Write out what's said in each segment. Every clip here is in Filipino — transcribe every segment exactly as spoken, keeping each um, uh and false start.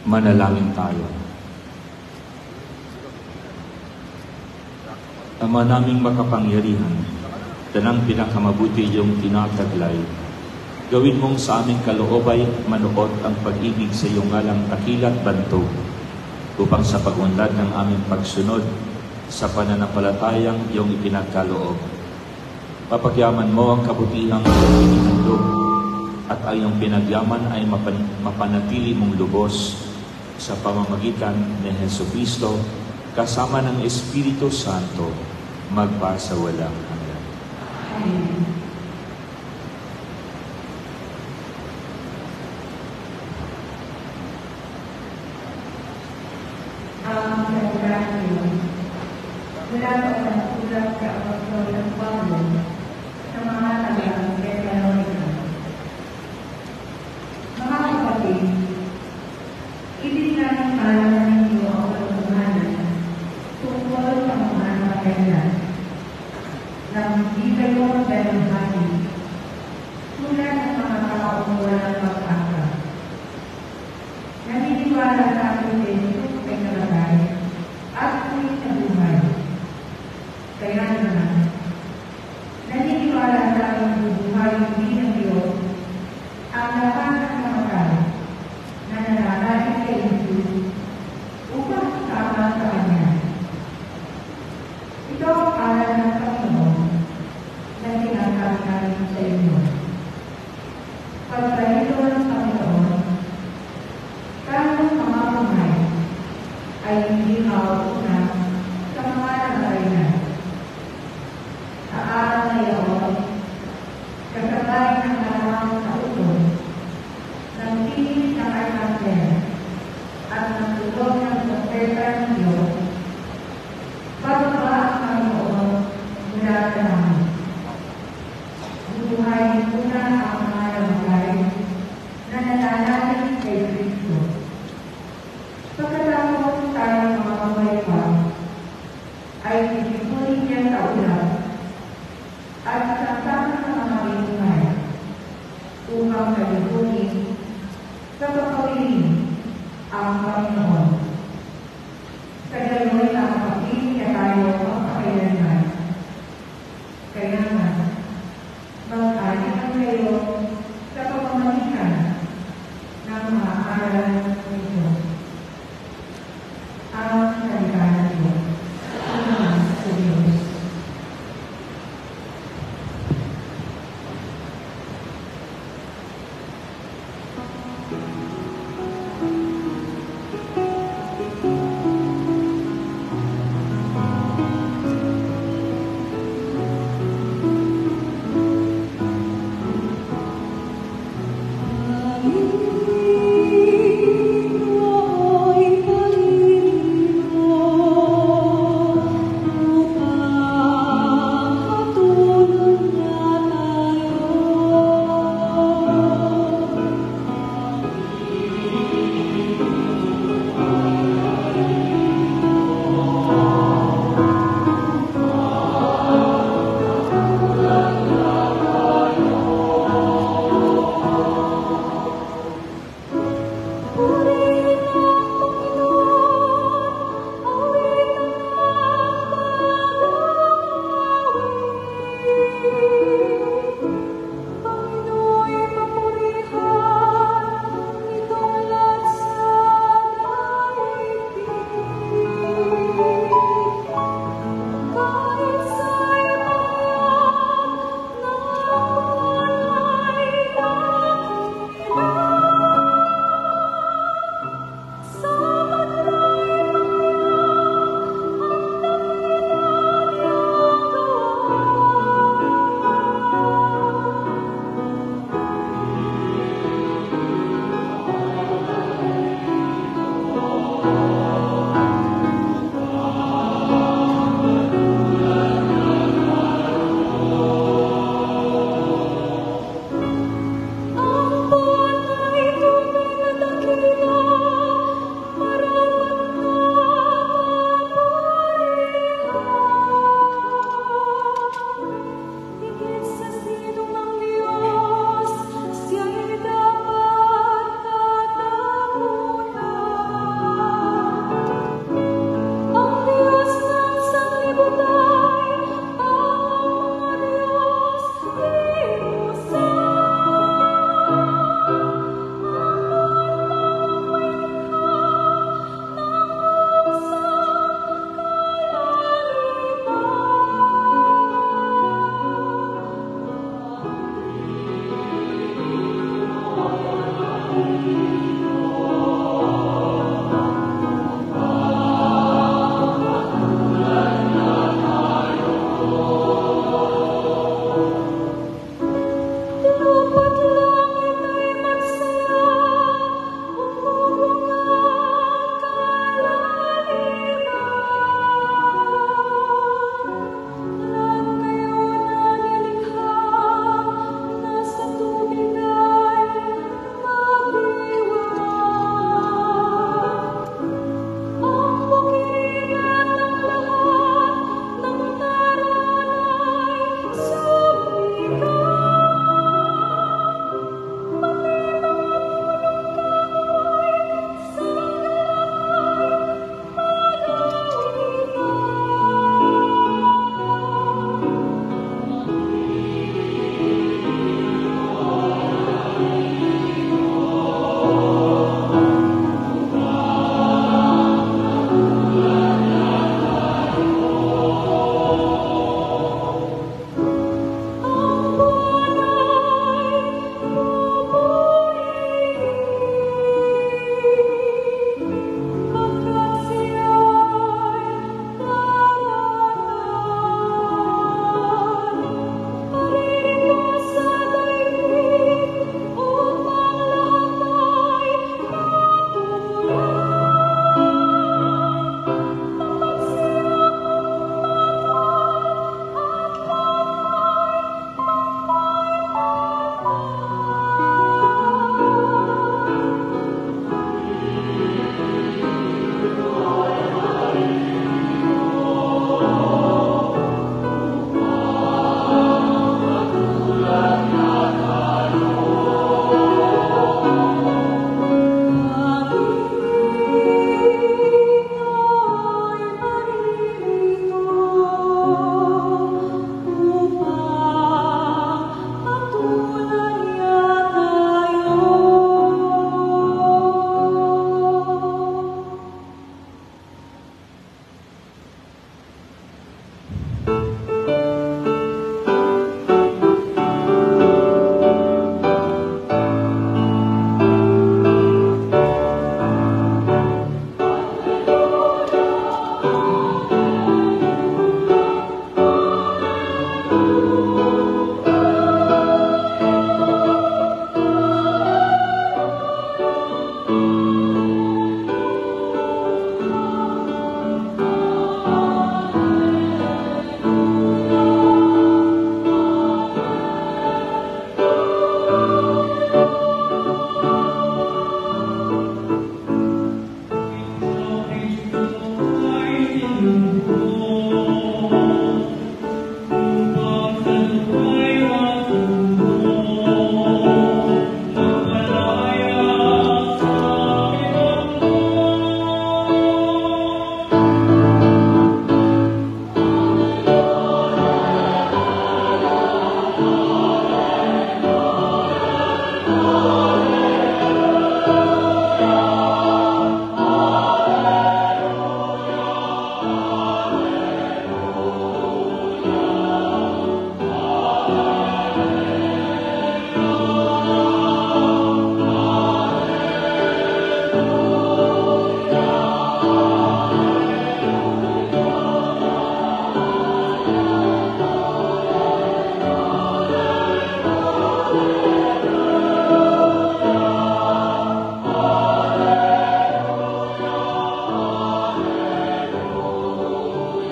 Manalangin tayo. Ama naming makapangyarihan, tanang pinakamabuti iyong tinataglay, gawin mong sa aming kaloobay manood ang pag-ibig sa iyong ngalang takilat bantog, upang sa pag-unlad ng aming pagsunod sa pananampalatayang iyong ipinagkaloob, papagyaman mo ang kabutihang inihandog at ang iyong pinagyaman ay mapan mapanatili mong lubos sa pamamagitan ni Jesucristo kasama ng Espiritu Santo magpasawalang hanggan. Amen. Ang Evangelyo mula sa unang sulat sa Apostol ng Pablo sa mga tagang Thessalonica. Mga kapatid, ibinalangkalan ninyo ang katotohanan tungkol sa mga nakakailan nang di kayo magdalamhati tulad ng mga taong walang pag-asa. Naniniwala sa atin din ay namatay at tuwing sa buhay. Kaya naman, naniniwala sa ating bubuhay hindi ng Diyos ang lahat ng namatay na nananalig kay Jesus upang kasama sa Kanya. Ito ang aral ng Panginoon na sinasabi namin sa inyo. Pagdahilo ng Panginoon, tayong mga buhay ay hindi mauuna sa mga namatay na. Sa araw na iyon, kasabay ng araw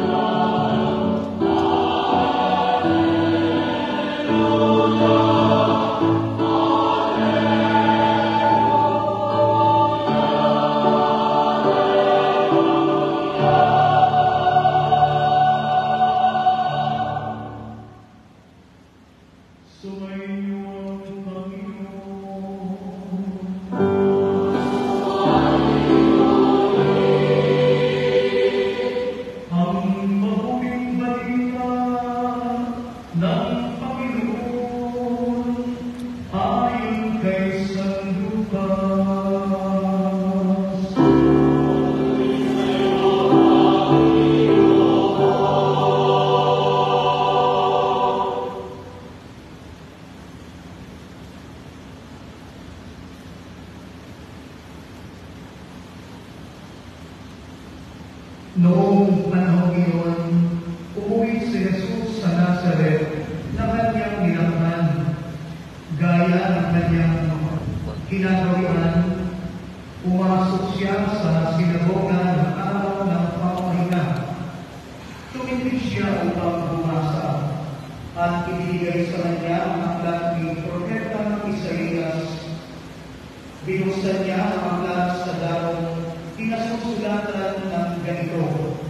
Noong panahon iyon, umuwi si Jesus sa Nazaret na kanyang nilaman, gaya ng kanyang ginagawian. Pumasok siya sa sinagoga ng araw ng pamahinga. Tumingin siya upang bumasa at ibinigay sa kanya ang aklat ni Propeta ng Isaias. Binuksan niya ang aklat sa darong pinasusulatan ng ganito: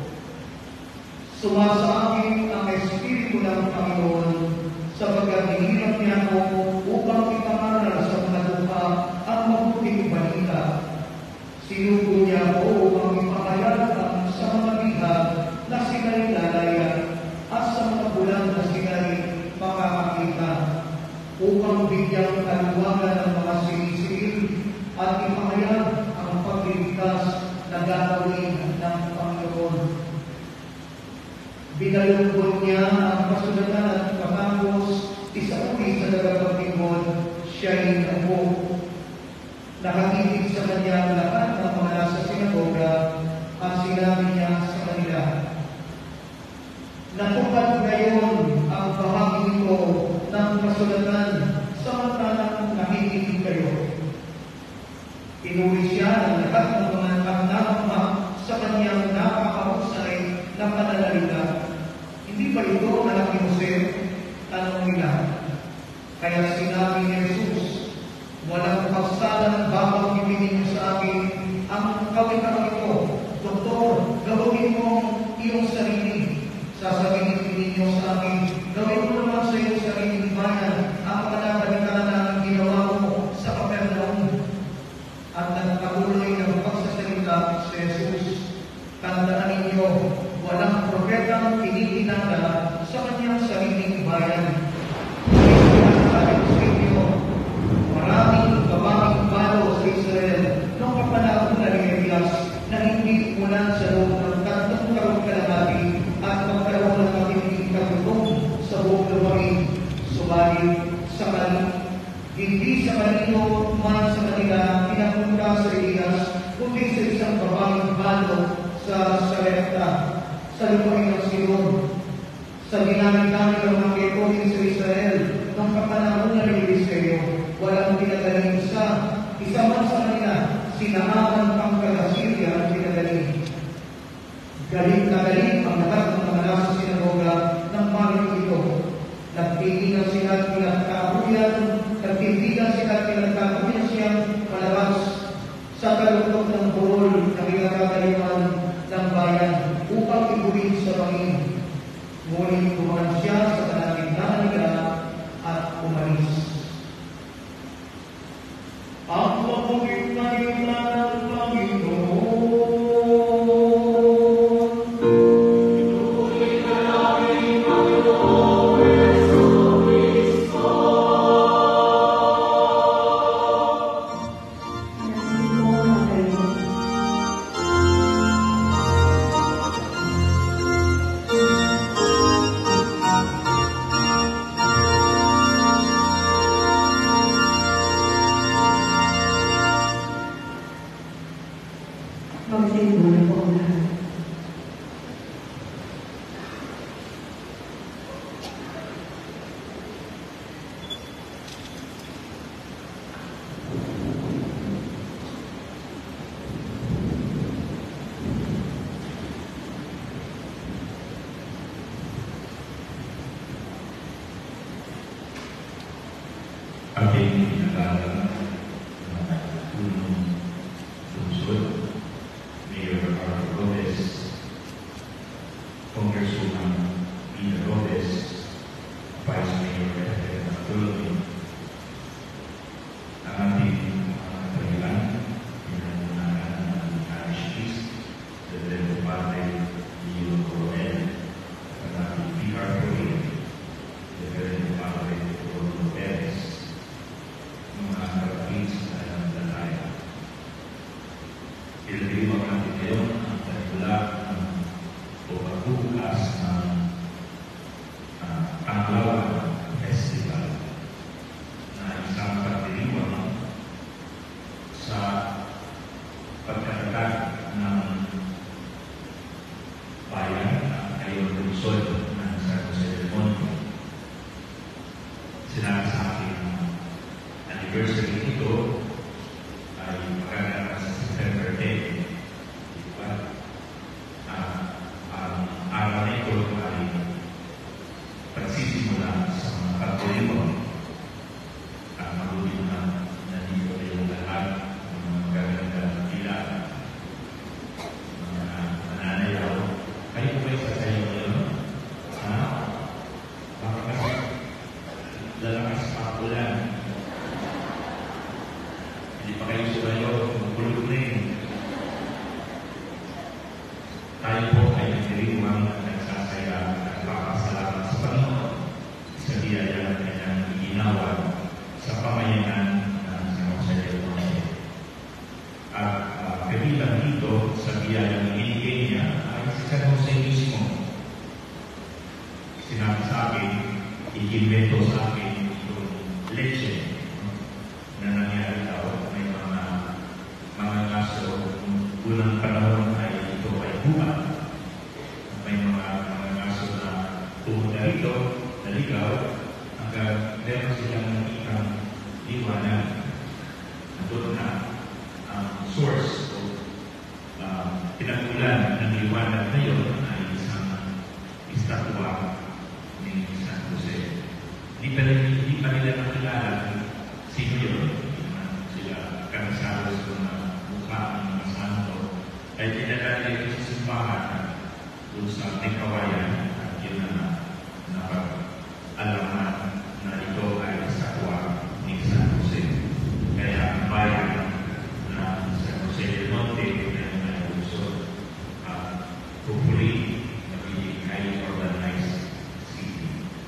Sumasaakin ang Espiritu ng Panginoon sapagkat hinirap niya ako upang ipangaral sa mga lupa ang mabuting balita. Sinugo niya ako upang ipahayag ang sa mga bihag na sila'y lalaya at sa mga bulan na sila'y makakakita, upang bigyang kaluwagan ng mga sinisigil at ipahayag ang pagliligtas na gagawin ng Panginoon. Binalungkot niya ang kasulatan at patapos isauli sa dagapagtingkod, siya'y ako. Nakakinig sa kanya ang lahat ng mga nasa sinagoga at sinabi niya sa kanila, Natupad ngayon ang bahagi ito ng kasulatan samantalang nakikinig kayo. Inuwi siya ng lahat ng mga nakakama sa kanyang napakahusay na pananalita. Hindi ba ito anak ni Jose? Tanong nila. Kaya sinabi ni Jesus, walang pagsalan bawat ibigin niyo sa akin ang kawitan ito. Doktor, gawin mo iyong sarili. Sasabihin ninyo sa akin, gawin mo naman sa iyong sariling bayan ang pananalikana ng ginawa mo sa Kapernaum. At nagpatuloy ng pagsasalita si Jesus, tandaan ninyo, walang propetang tinitinanda sa kanyang sariling bayan. Sinasabi ko sa inyo, maraming babaeng balo sa Israel noong kapanahon na ni Elias na hindi mula sa loob ng tatlong taong kalahati at magkaroon ng matinding katutong sa buong lupain. Subalit sa kanila, hindi sa kanino man sa kanila pinapunta sa Elias, kundi sa isang babaeng balo sa Sarepta, sa lupain ng Sidon. Sa dinami-dami ng mga kepohin sa Israel, nung kapanahon na ni Eliseo, walang pinagaling isa, isa man sa kanila, sinahaman ang taga-Syria ang pinagaling. Galing na galing ang lahat ng mga nasa sinagoga ng bayan ito. Nagtitingan sila at pinagkakuyan, nagtitingan sila at pinagkakuyan siyang palabas sa kaluktok ng burol na pinagkakaliman ng bayan upang ibuhin sa bangin. Ngunit kumahan siya sa kanagintaan nila at umalis. Ang mabuting na ng Panginoon, Congresswoman Ina Lopez, Vice Mayor Elena Tuloy, ang ating mga kahilan, pinangunahan ng Parish Priest, the Reverend Padre Leo Coronel, ang ating P R Coronel, the Reverend Padre Rodolfo Perez, mga kapatid sa alam dalaya. Pinagdiwag natin ngayon ang panimula ng o pagbubukas ng uh, Panglawan Festival na isang pagdiriwang sa pagkakagat ng bayan at ngayon lungsod ng San Jose del Monte. Sinabi sa akin ang anniversary nito ay magaganap sa September tenth. Diba? Uh, ang araw na ito ay pagsisimula sa mga pagdiriwang at mabuti na nandito kayong lahat ng mga magagandang tila, mga mananayaw. Kayo ba yung sasayaw ngayon? Ha? Baka kasi lalakas pa ulan. Hindi pa kayo sumayaw, magulog na yun. Tayo po ay nagdiriwang at nagsasaya at papasalamat sa Panginoon sa biyaya na kanyang iginawa sa pamayanan ng San Jose del Monte. At uh, kabilang dito sa biyaya ng inigay niya ay si San Jose mismo. Sinabi sa akin, ikinvento sa akin itong leche na nangyari daw. May mga mga ngaso unang panahon ay ito ay buhat. May mga mga ngaso na pumunta rito, naligaw, hanggang meron silang nakikang liwanag. Doon na ang source o uh, pinag-ulan ng liwanag na yun ay isang estatwa ni San Jose. Di pa, di pa nila nakilala sino yun. Sila kanisalo sa mga mukha ng mga santo. Ay tinatala ito sa simbahan doon sa Tekawayan at yun na napag-alaman na ito ay estatwa ni San Jose. Kaya ang bayan na San Jose del Monte ay nalungsod at hopefully magiging highly organized city.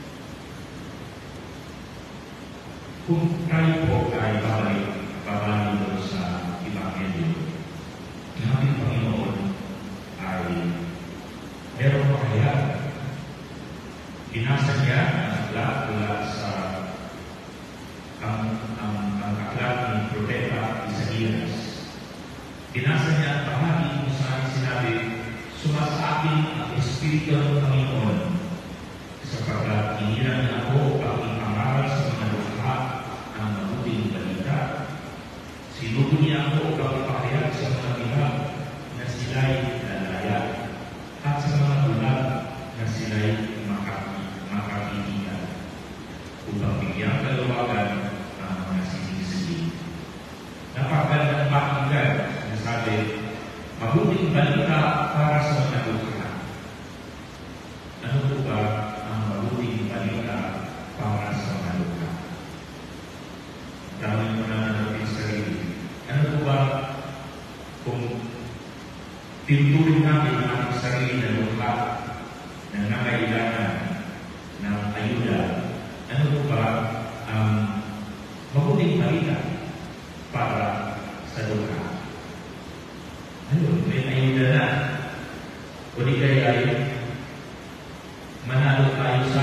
Kung tayo po ay babalik, babalik doon sa Ebanghelyo, ang ating Panginoon ay meron pakayag. Binasa niya ang aklat mula sa ang, ang, ang aklat ng Propeta Isaías. Binasa niya ang bahagi kung saan sinabi, "Sumasakin ang Espiritu ng Panginoon sapagkat inilang niya ako ang ipangaral sa mga lukha ang mabuting balita. Sinugo niya ako ang ipahayag sa mga bilang na sila'y lalaya at sa mga bulag na sila'y makakitigan upang bigyan kalawagan ang mga sinisigi." Napakagandang pakinggan na sabi, mabuting balita para sa mga lukha. Ano po ba ang mabuting balita para sa mga lukha? Dami mo na natin sarili. Ano po ba kung tinutuloy natin ang ating sarili na lukha na nangailangan ng ayuda? Ano po ba ang mabuting balita para sa lukha? Ano, may ayuda na. O di kaya ay manalo tayo sa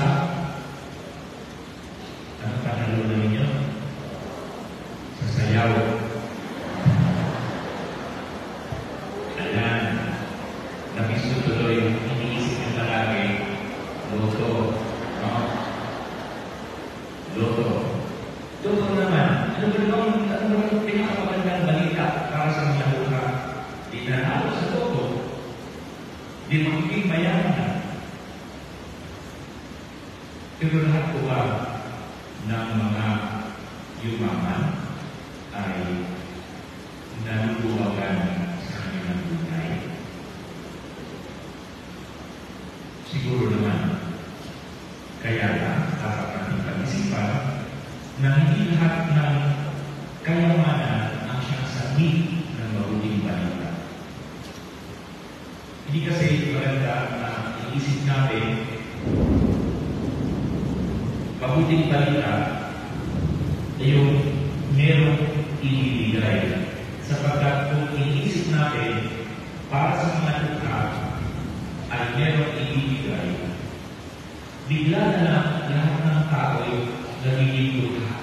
ano panalo na ninyo? Sa sayaw. Ayan. Nabiso tuloy, iniisip yung palagi. Loto. No? Loto. Loto naman. Ano ba naman, ano ba naman pinakapagandang balita para sa mga lukha? Di nanalo sa loto. Di magiging mayaman na. Pero lahat po ba ng mga yumaman ay naluluwagan sa kanilang buhay? Siguro siguro naman. Kaya lang, dapat natin pag-isipan na hindi lahat ng kayamanan ang siyang sabi ng mabuting balita. Hindi kasi maganda na iisip natin mabuting balita ay yung merong ibibigay. Sapagkat kung iisip natin para sa mga dukha ay merong ibibigay, bigla na lang lahat ng tao ay nagiging dukha.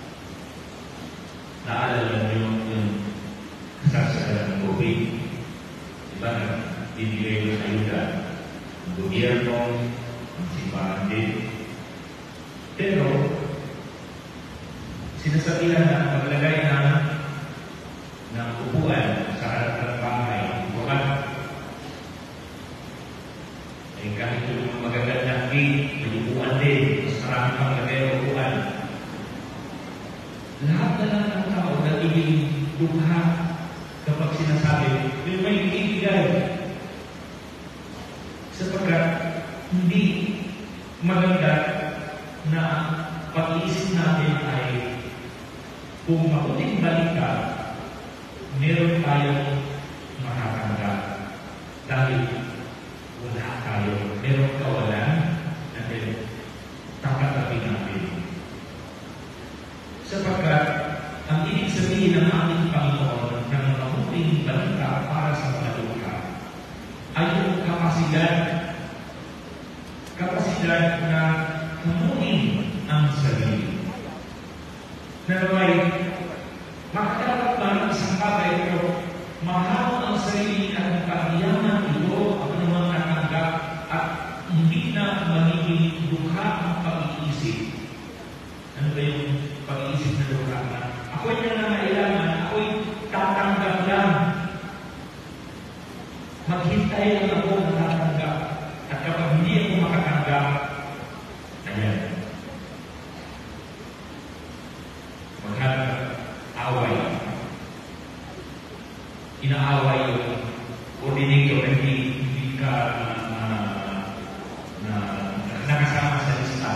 Naalala niyo yung kasasala ng COVID. Diba na bibigay ng ayuda ng gobyerno, ng simbahan din. Pero, sinasabihan na maglagay ng ng upuan sa harap ng bahay, upuan. Eh, kahit yung magagandang gate, may upuan din, mas marami pang lagay ng upuan. Lahat na lang ng tao nagiging dukha kapag sinasabi, yung may ibigay. Sapagkat hindi maganda na pag-iisip natin ay kung mabuting balita, meron tayong makatanggap dahil wala tayo. Meron kawalan natin tatanggapin natin. Sapagkat ang ibig sabihin ng ating Panginoon ng mabuting balita para sa mga dukha ay yung kapasidad kapasidad na kamunin ang sarili. Naraway, makakarapat ba ng isang bagay pero mahal ang sarili at kahiyaman ito ang mga natanggap at hindi na magiging dukha ang pag-iisip. Ano ba yung pag-iisip na dukha na? Ako'y nangangailangan, ako'y tatanggap lang. Maghintay lang ako na tatanggap. At kapag hindi ako makatanggap, ayan, maghanap away. Inaaway yung coordinator na hindi, hindi ka na, na, na, na nakasama sa lista.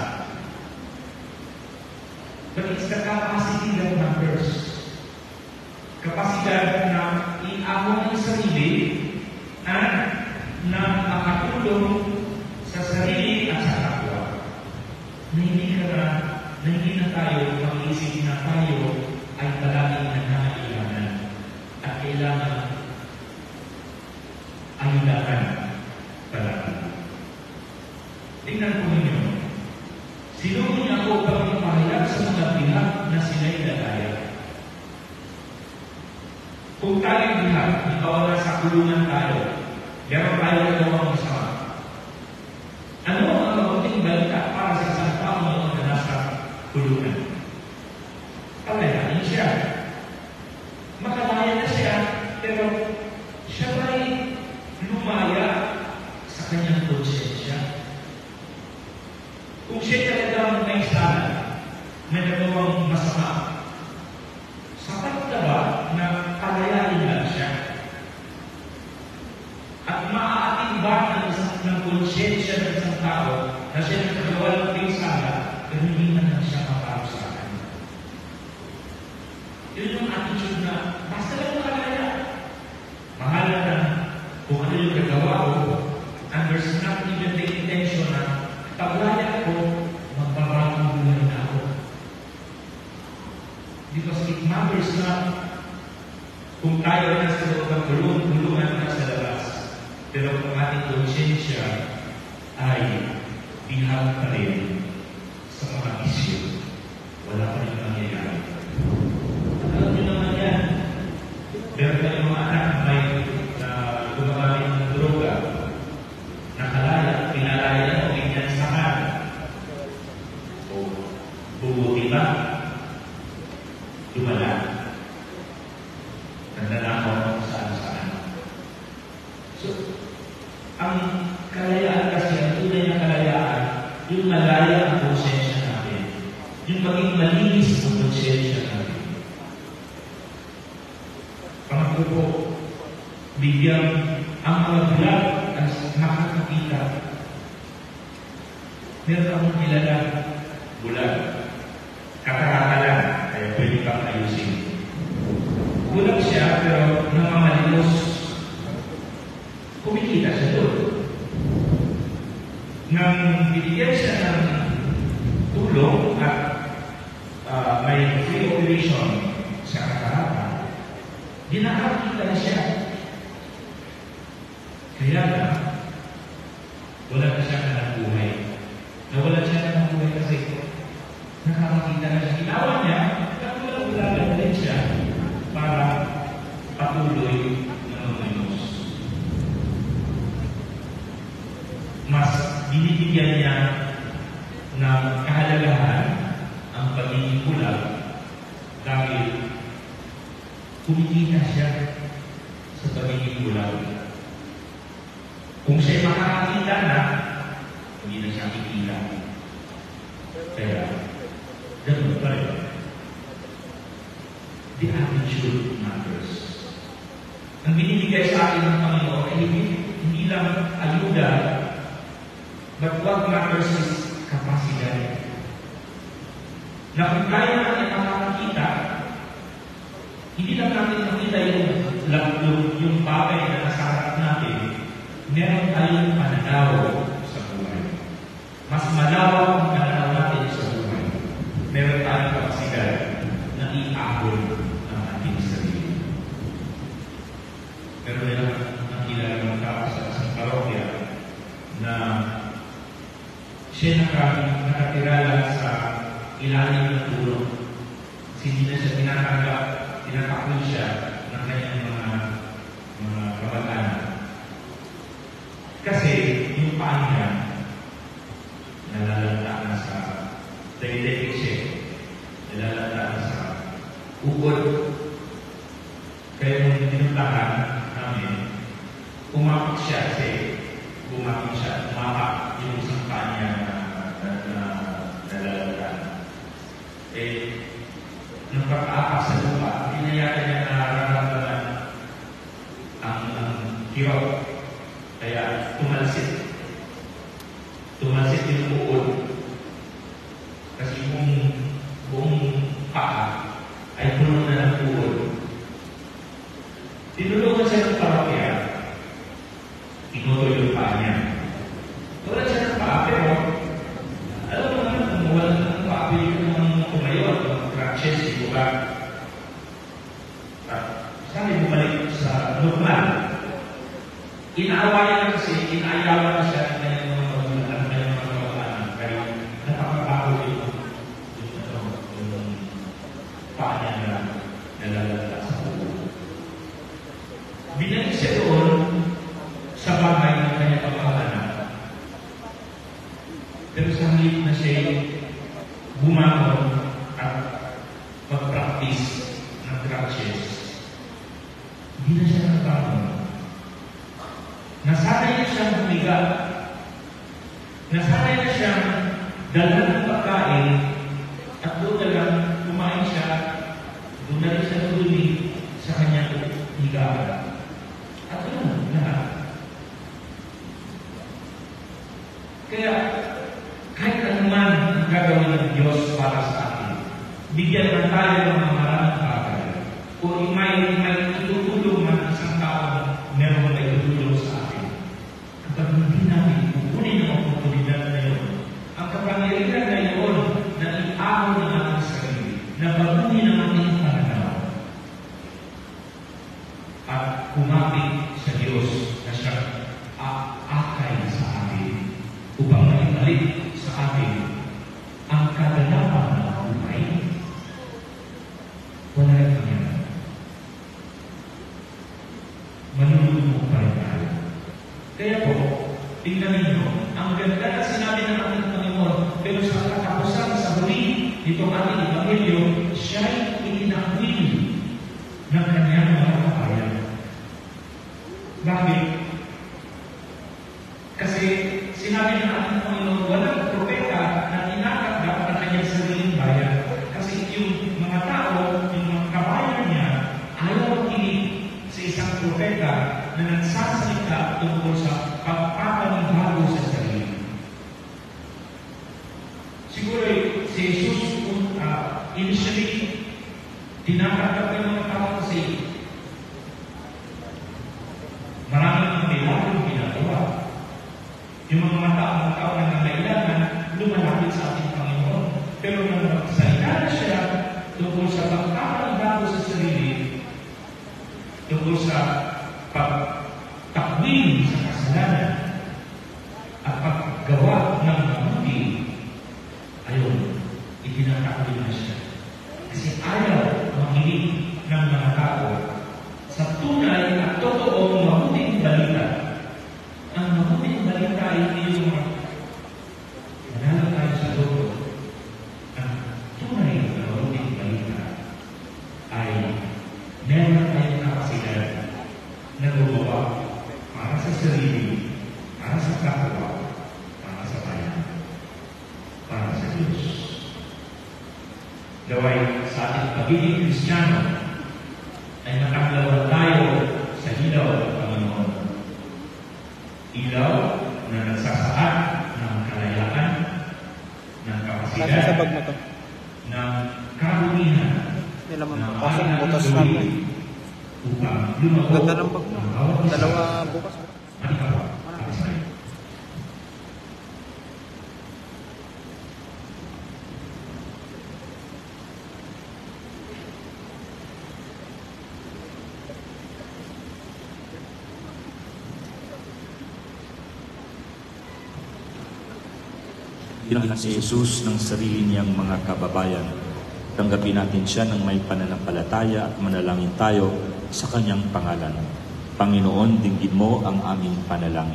But it's the capacity that matters. Kapasidad na iahon ang sarili at na makatulong sa sarili at sa kapwa. Na hindi ka na, na hindi na tayo mag-isip na tayo ay palaging nangangailangan at kailangan ayudahan palagi. Tingnan po ninyo, sinuhin ako pag ipahayag sa mga bilang na sila'y lalaya. Kung tayo bilang, ikaw na sa kulungan tayo, meron tayo na gawang masama. Ano ang mabuting balita para sa isang tao na nasa kulungan? Palayain siya. Makalaya na siya, pero siya ba'y lumaya sa kanyang konsensya? Kung siya talagang may sala, may nagawang masama, sapat na ba na palayain lang siya? At maaating ba ng, ng konsensya ng isang tao na siya nagkagawa ng pinsala, pero hindi na lang siya maparusahan? Yun yung attitude na basta lang makalaya. Mahala na kung ano yung nagawa ko, and there's not even the intention na paglaya ko, magpapagong buhay na ako. Because it matters not kung tayo na sa loob ng tulungan na sa labas. Pero kung ating konsensya ay bihag pa rin sa mga isyu, wala pa rin nangyayari. Alam nyo naman yan. Meron tayong mga anak na may uh, gumagamit ng droga, nakalaya, pinalaya o inyansahan. O bubuti ba? Lumala. Naglalakaw kung saan-saan. So, ang kalayaan kasi, ang tunay na kalayaan, yung malaya ang konsensya natin. Yung maging malinis ang konsensya natin. Pangatlo po, bigyan ang mga bulag at makakakita meron akong kilala bulag. Kakarata lang, kaya pwede kang ayusin. Bulag siya, pero namamalimos. Kumikita siya doon. Nang binigyan siya ng tulong at uh, may free operation sa kakarata, dinakakita na siya. Kaya na, wala na siya na ng buhay. Nawala siya na ng buhay kasi nakakakita na siya. Ginawa niya, nakulang-ulagan din siya para patuloy na luminos. Mas binibigyan niya ng kahalagahan ang pagiging bulag dahil kumikita siya sa pagiging bulag. Kung siya'y makakakita na, hindi na siya kikita. Kaya, ganun pa rin. The attitude matters. Ang binibigay sa akin ng Panginoon ay hindi, hindi lang ayuda, but what matters is kapasigan. Na kung kaya natin makakakita, hindi lang natin makita yung, yung, yung bagay na nasa harap natin, meron tayong pananaw sa buhay. Mas malawak ang pananaw natin sa buhay. Meron tayong kapasigan na iahon ang ating sarili. Pero meron ang kilala ng tao sa isang parokya na siya nakatira lang sa ilalim ng tulong. Hindi na siya tinatanggap, tinatakot siya ng kanyang mga mga kabatanan. Kasi yung paa niya nalalanta na sa daydayin siya, nalalanta na sa ukod. Kaya nung tinutahan namin, umapit siya kasi umapit siya, umapak yung isang paa niya na, na, na nalalanta. Eh, nung pagkaapak sa lupa, pinayatan niya na nararamdaman ang, ang kirot. Kaya tumalsik. Tumalsik yung uod. Kasi buong, buong paa ay puno na ng uod. Tinulungan siya ng parokya. Tinutoy yung paa niya. Wala siya ng paa, pero alam mo naman kung wala ng paa, pwede ko naman tumayo at mag-crutches, di ba? At saan bumalik sa normal? Inaawayan na kasi, inaayawan na siya ng kanyang mga magulang, ng kanyang mga magulang. Kaya napakabago yung yung paa niya na nalalala sa ulo. Binalik siya doon sa bahay ng kanyang pagkakalana. Pero sa halip na siya bumangon at mag-practice ng crutches, hindi na siya nagbangon. Nasanay na siyang humiga. Nasanay na siyang dalhan ng pagkain at doon na lang kumain siya, doon na rin siya tuli sa kanyang higaan. At doon lahat. Kaya kahit anuman ang gagawin ng Diyos para sa atin, bigyan man tayo ng mga maraming bagay. O may, may itutulong man isang tao meron may itutulong sa atin. Kapag hindi namin kukunin ang oportunidad na yun, ang kapangyarihan na yun na iahon ng ating sarili, na baguhin ang ating pananaw, at kumapit sa Diyos na siya aakay sa atin upang maibalik sa atin ang kaganapan ng buhay. Wala yung pangyarihan. Manunulong pa rin tayo. Kaya po, tingnan ninyo, ang ganda na sinabi ng ating Panginoon, pero sa katapusan, sa huli, itong ating Ebanghelyo, siya'y itinakwil ng kanyang mga kapayan. Bakit? Kasi sinabi ng ating Panginoon, walang propeta na tinatagap ang kanyang sariling bayan. Kasi yung mga tao, yung mga kabayan niya, ayaw makinig sa isang propeta na nagsasalita tungkol sa pagpapanibago sa sarili. Siguro eh, si Jesus, uh, initially, tinatanggap ng mga tao kasi maraming mga milagro ginagawa. Yung mga mata, mga tao na nangailangan, lumalapit sa ating Panginoon. Pero nang magsalita na siya tungkol sa pagkakaibado sa sarili, tungkol sa pagtakwil sa kasalanan, at paggawa ng mabuti, ayun, itinatakwil na siya. Kasi ayaw makinig ng mga tao sa tunay at totoong mabuting balita. Ang mabuting balita ay hindi yung manalo tayo sa loob. Ang tunay na mabuting balita ay meron tayong kapasidad na gumawa para sa sarili, para sa kapwa, para sa bayan, para sa Diyos. Gaway sa ating pagiging Kristiyano ay nakaglawan tayo sa ilaw ng Panginoon. Ilaw na nagsasaad ng kalayaan, ng kapasidad, sa bag na to. ng kabutihan, Nilaman ng pa. Kasong ating butas gawin namin. upang lumago Ganda ng bag mo. ang bawat isa. Dalawa bukas. Matikawa at Israel. Ginamit si Jesus ng sarili niyang mga kababayan. Tanggapin natin siya ng may pananampalataya at manalangin tayo sa kanyang pangalan. Panginoon, dinggin mo ang aming panalangin.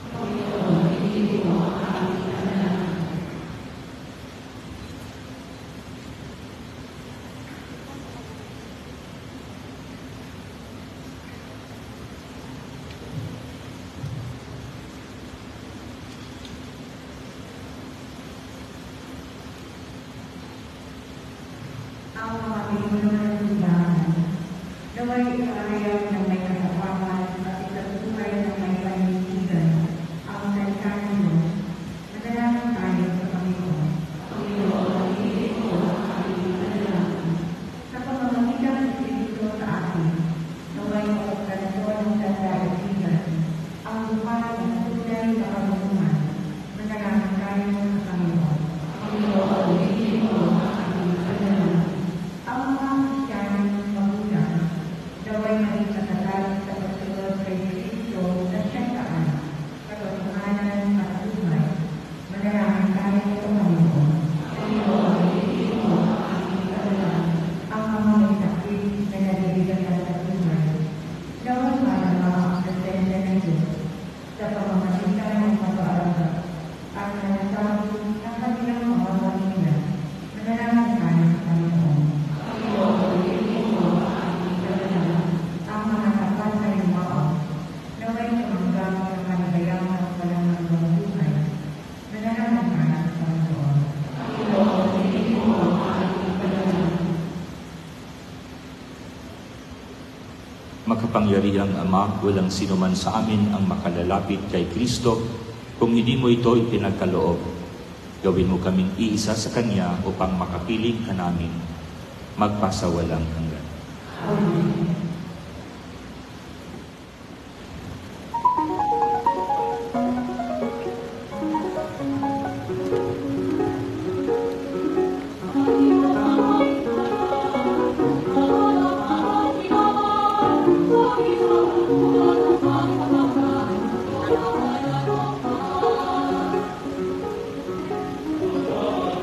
Ang mga pinuno ng simbahan, naway ipahayag ng may kasapawan at ikatutuhay ng may paninitigan ang salita ng Diyos. Manalangin tayo sa Panginoon. Panginoon, higit mo ang aming panalangin. Sa pamamagitan ng Espiritu sa atin, naway mapagkaroon ng dalaitigan ang buhay ng tunay na kabungan. Manalangin tayo sa Panginoon. Panginoon, higit mo ang aming panalangin. Ang mga Kristiyanong magulang, naway maging katatag sa pagsunod kay Kristo na siyang daan, katotohanan at buhay. Manalangin tayo sa Panginoon. Panginoon, higit mo ang aming panalangin. Ang mga may sakit na naliligagan sa buhay, naway marama ang presensya ng Diyos sa pamamagitan ng pag-aaral at nanasabi ng kanilang mga pamilya. Manalangin tayo sa Panginoon. Ang mga tapat na yumaon, naway tumanggap sa kanibayang ng walang buhay. Manalangin tayo sa Panginoon. Makapangyarihang Ama, walang sinuman sa amin ang makalalapit kay Kristo kung hindi mo ito ipinagkaloob. Gawin mo kaming iisa sa Kanya upang makapiling ka namin magpasawalang hanggan.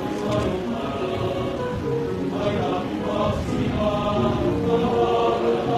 Amen.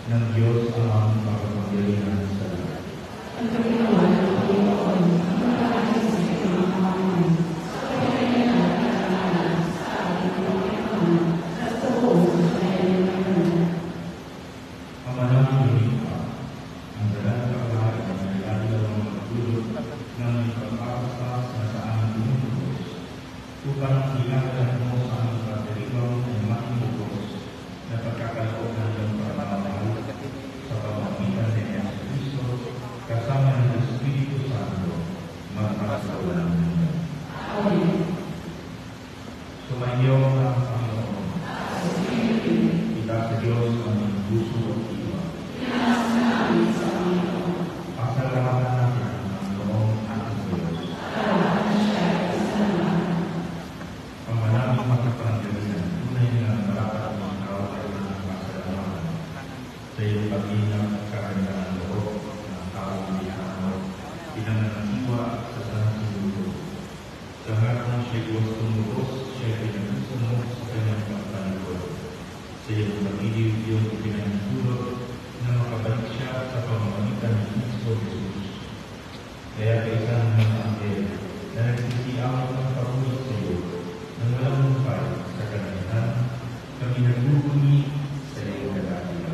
ng Diyos ang aming makapangyarihan sa lahat. Ang Panginoon, ang Panginoon, ang pagkakasin sa mga kawanan, sa kanya sa ating Panginoon, at sa buong sa kanya ng Ang manaming pa, ang dalang paglahat ng nilalaw ng mga pagdulot ng ipagpapasas na sa aming Diyos, upang hinagdan mo sa aming pagdaliwang ng makimugos na pagkakaloob ng iyong pagmamahal sa pamamagitan ni Yesu Cristo kasama ng Espiritu Santo magpapagawalan ninyo. Amen. Sumainyo ang Panginoon. Kita sa Diyos ang puso at iwa. Pasalamatan natin ang noong ating Diyos. Ang manaming makapangyarihan, tunay na marapat ang kawal ng pasalamatan sa iyong pag-ingat at kagandahan loob ng taong biyano, pinananatiwa sa sanang sinulo. Sa harap ng siya'y Diyos tumubos, siya'y pinagsusunod sa kanyang pagpalikod. Sa iyong pag-ibig iyong ipinahintulot na makabalik siya sa pamamagitan ng Kristo Jesus. Kaya kaysa ng mga anghel na nagsisiawat ng pagulot sa iyo nang walang humpay sa kanihan, kami nagbubunyi sa iyong kadakilan.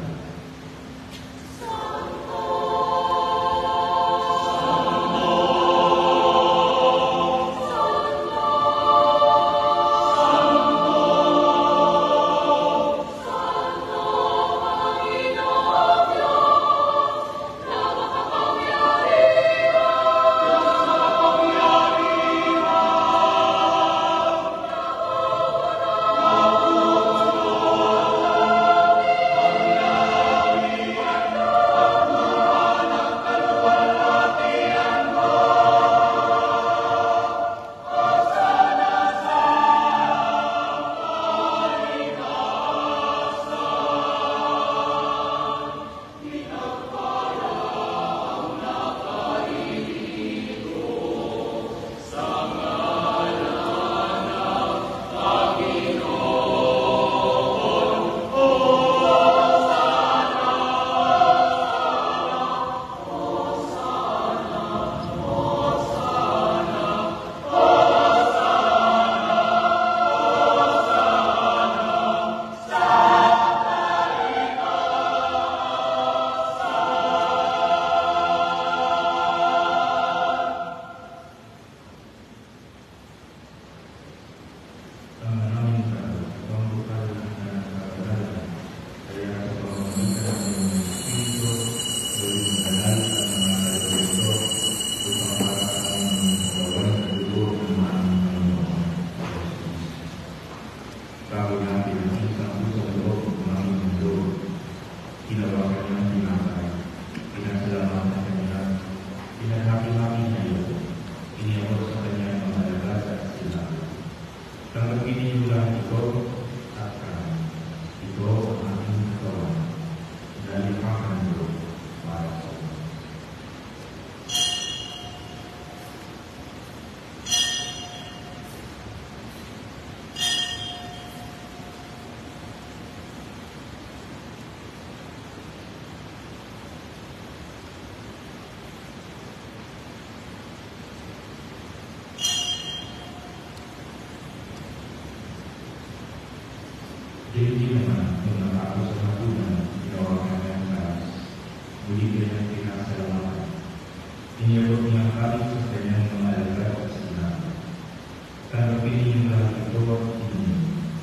Jadi naman, nung natapos ang hapunan, ginawa niya ang lakas. Muli kanyang pinasalamatan. Iniyabot niya ang kalit sa kanyang mga alagad at sinabi, "Tanggapin niyo lahat ito at inyo.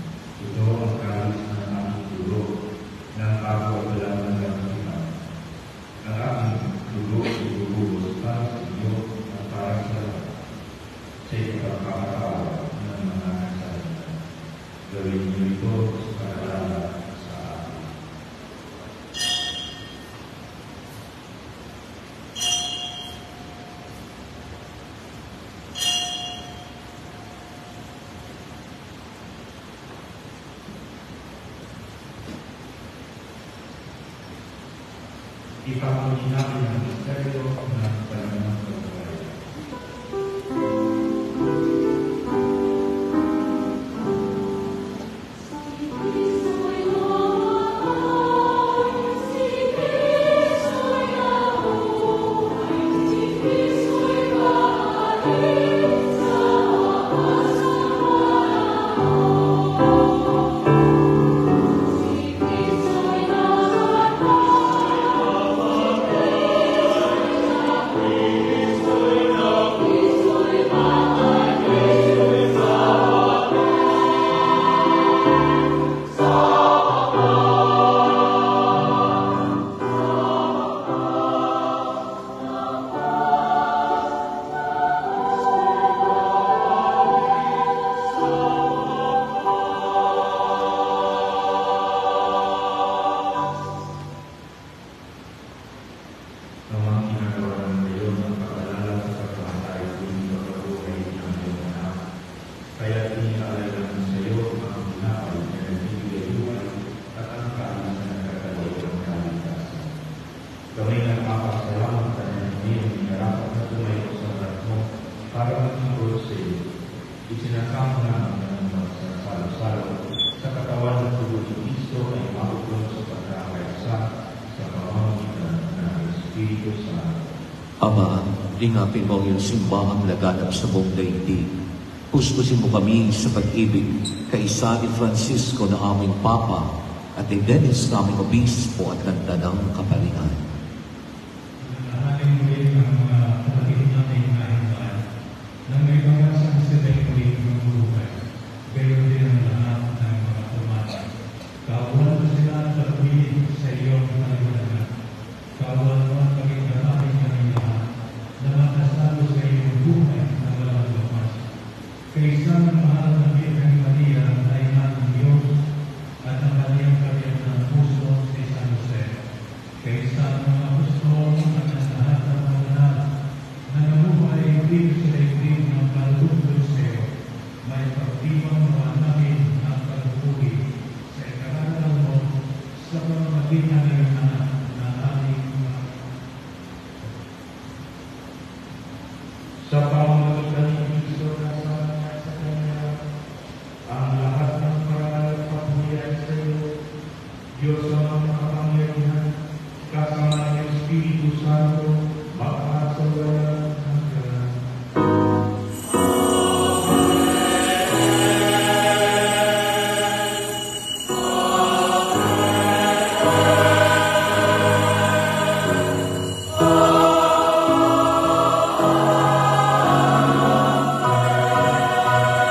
Ito ang kalit ng aming dugo, ng pagwawala ng kapitan. Ang aming dugo ibububos para sa inyo at para sa lahat, sa ipagpapatawa ng mga kasalanan. Gawin niyo ito sa pag-alala sa akin." Ipamuli natin ang misteryo ng Panginoon sa buhay. Si Cristo ay mamahay, si Ama, ingapin mo ang iyong simbahang laganap sa buong daigdig. Puspusin mo kami sa pag-ibig kay San Francisco na aming Papa at ni Dennis na aming Obispo at ganda ng kapalian. Lahatin mo rin ang mga kapatid natin na himbahan na may mga sansidelikulit ng buhay. Gayon din ang lahat ng mga tumata. Kawalan mo sila at pagpilin sa iyong kaliwanagan. Kawalan mo ang pagkikatakin ng lahat na makasalo sa iyong buhay na walang lumas. Kaysa ng mahal na Birheng Maria na ina ng Diyos at ang kaniyang kapit ng puso si San Jose. Kaysa ng mga apostol at ang lahat ng mga banal na namuhay din sa daigdig ng kalugod sa iyo, may pagtibang mga namin ang pagpupuri sa ikararaw mo sa pamamagitan ng anak na aming mga sa pamamagitan ng Kristo na sa sa Kanya, ang lahat ng pagpapurihan sa iyo, Diyos ang mga kapangyarihan, kasama ng Espiritu Santo, baka sa walang hanggan.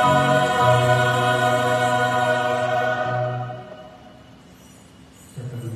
Sa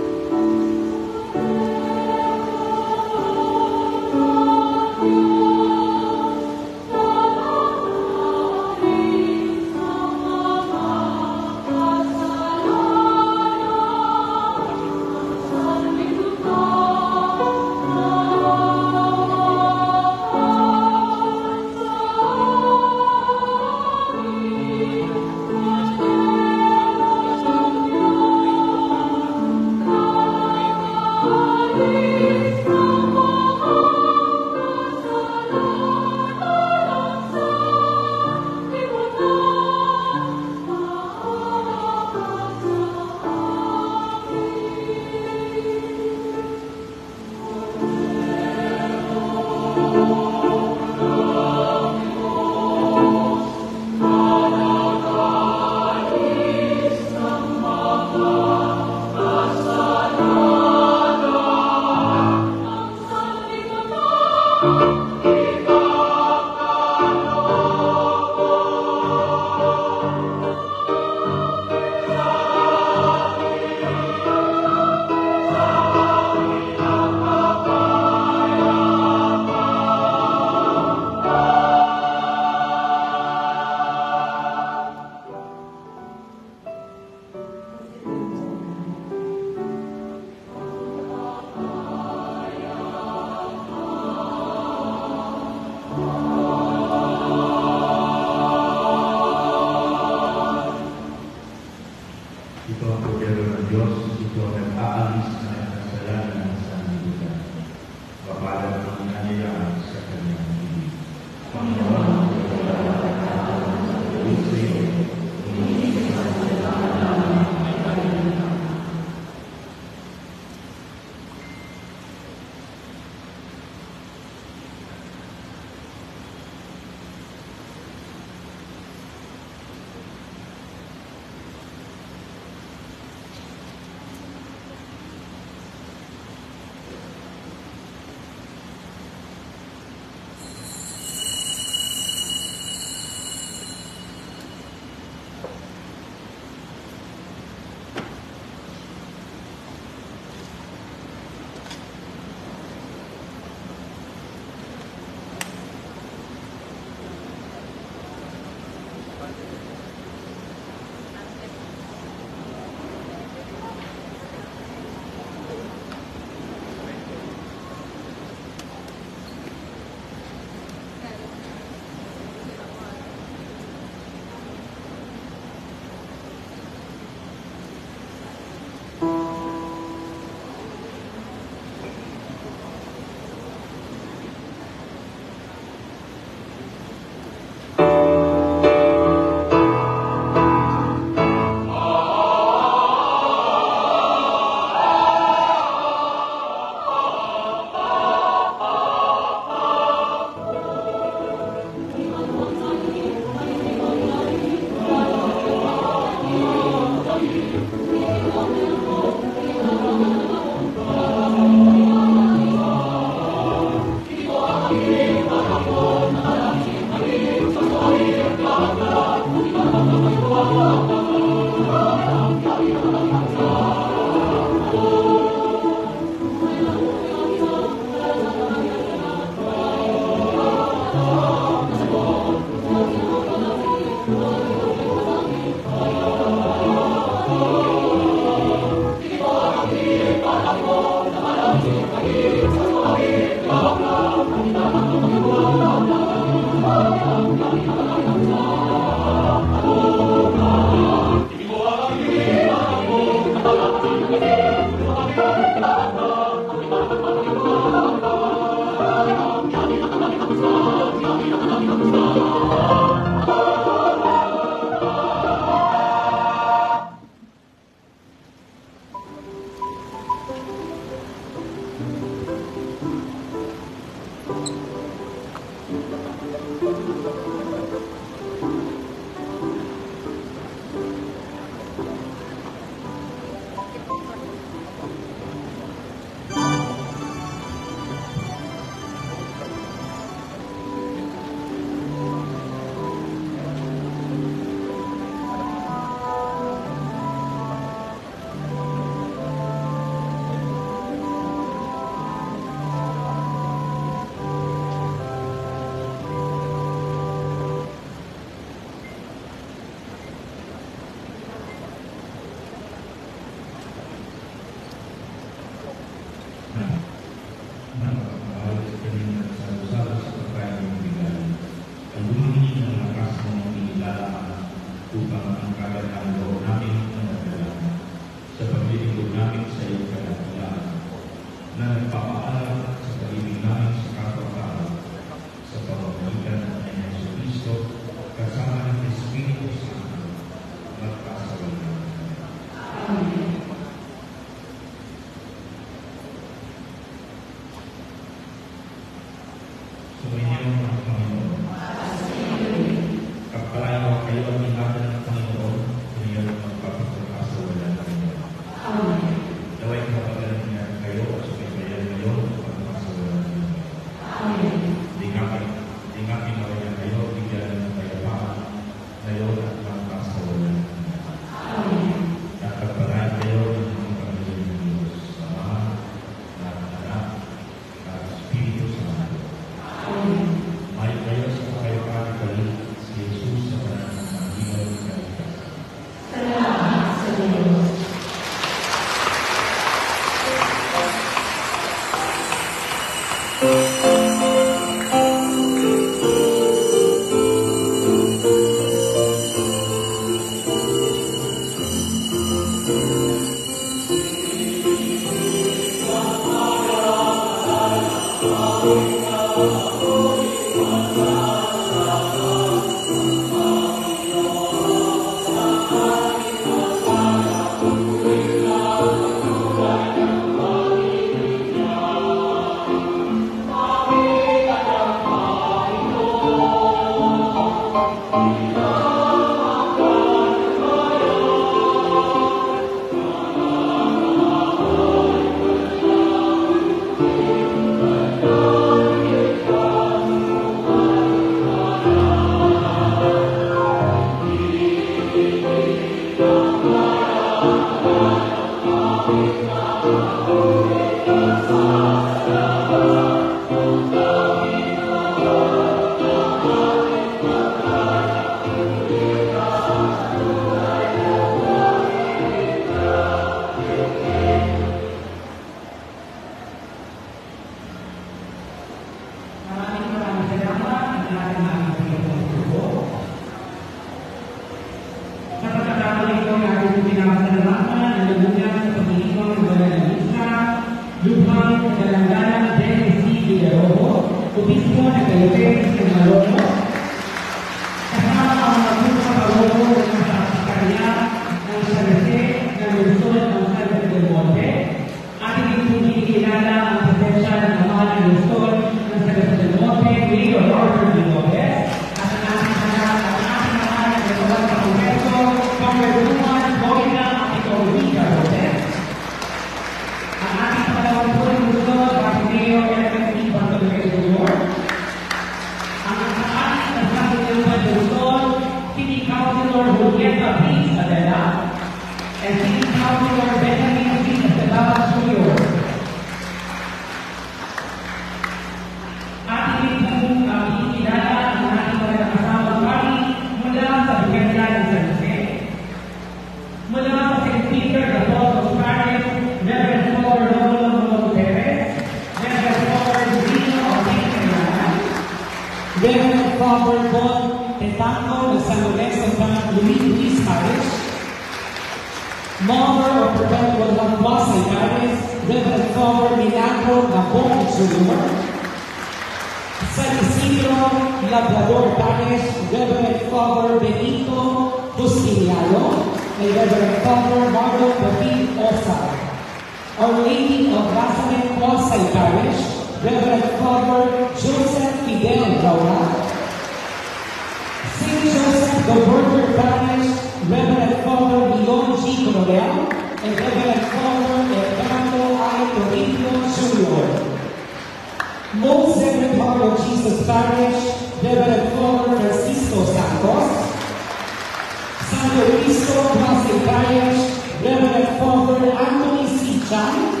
Párroco ng San Lorenzo Luis Luis Parish, Mother of Perpetual Love Pasay Parish, Reverend Father Milagro Nabong Junior, San Isidro Labrador Parish, Reverend Father Benito Justiniano, and Reverend Father Marlon David Osar. Our Lady of Nazareth Pasay Parish, Reverend Father Joseph Fidel Raula, Saint Joseph the Worker Parish, Reverend Father Leon G. Coronel, and Reverend Father Edgardo I. Toribio Junior Most Sacred Heart of Jesus Parish, Reverend Father Francisco Santos, Santo Cristo Pasay Parish, Reverend Father Anthony C. Chan,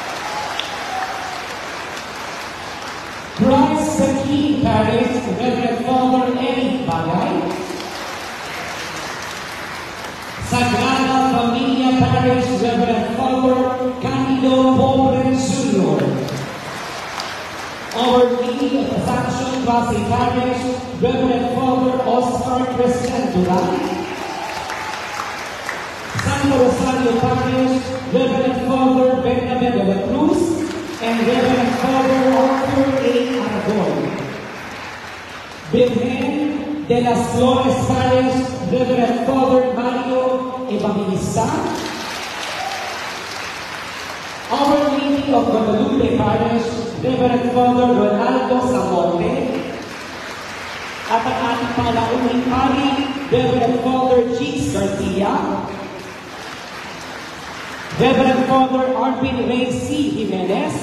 Christ the King Parish, Reverend Father Eric Bagay, Sagrada Familia Parish, Reverend Father Candido Pobre Junior Our Lady of Assumption Pasay Parish, Reverend Father Oscar Christian Duran, Santo Rosario Parish, Reverend Father Benjamin de la Cruz, and Reverend Father Arthur A. Aragon. Virgen de las Flores Parish, Reverend Father Mario Evangelista. Our Lady of Guadalupe Parish, Reverend Father Ronaldo Samonte. At ang ating palauning pari, Reverend Father Cheeks Garcia. Reverend Father Arvin Ray C. Jimenez.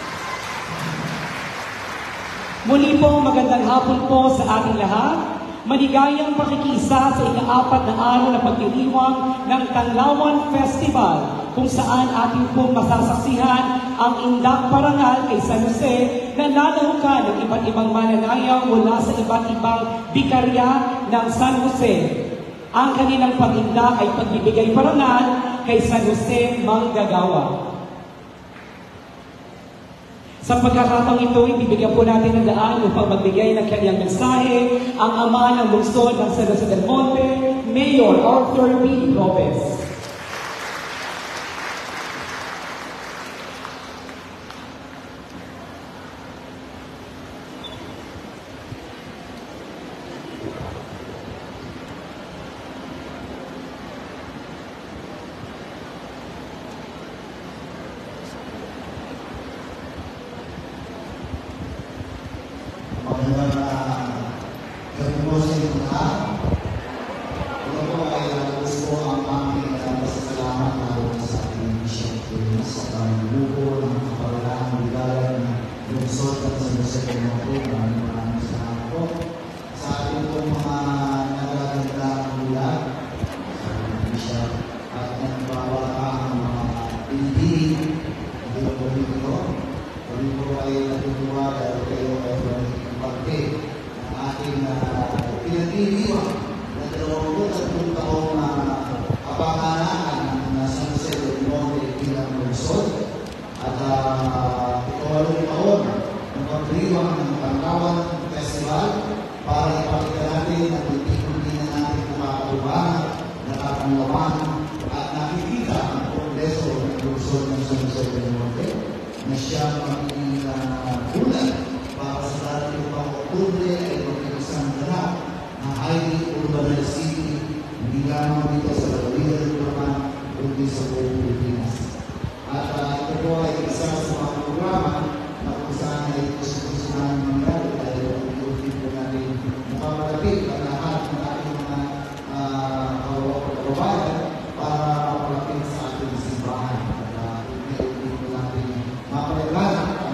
Muli po, magandang hapon po sa ating lahat. Maligayang pakikisa sa ika-apat na araw na pagdiriwang ng Tanglawan Festival, kung saan ating pong masasaksihan ang indak parangal kay San Jose na lalahukan ng iba't ibang mananayaw mula sa iba't ibang bikarya ng San Jose. Ang kanilang pag-indak ay pagbibigay parangal kay San Jose Manggagawa. Sa pagkakataong ito, ibibigyan po natin ng daan upang magbigay ng kanyang mensahe ang ama ng lungsod ng San Jose del Monte, Mayor Arthur B. Lopez. para mapalapit sa ating simbahan. At uh, ito natin mapalagana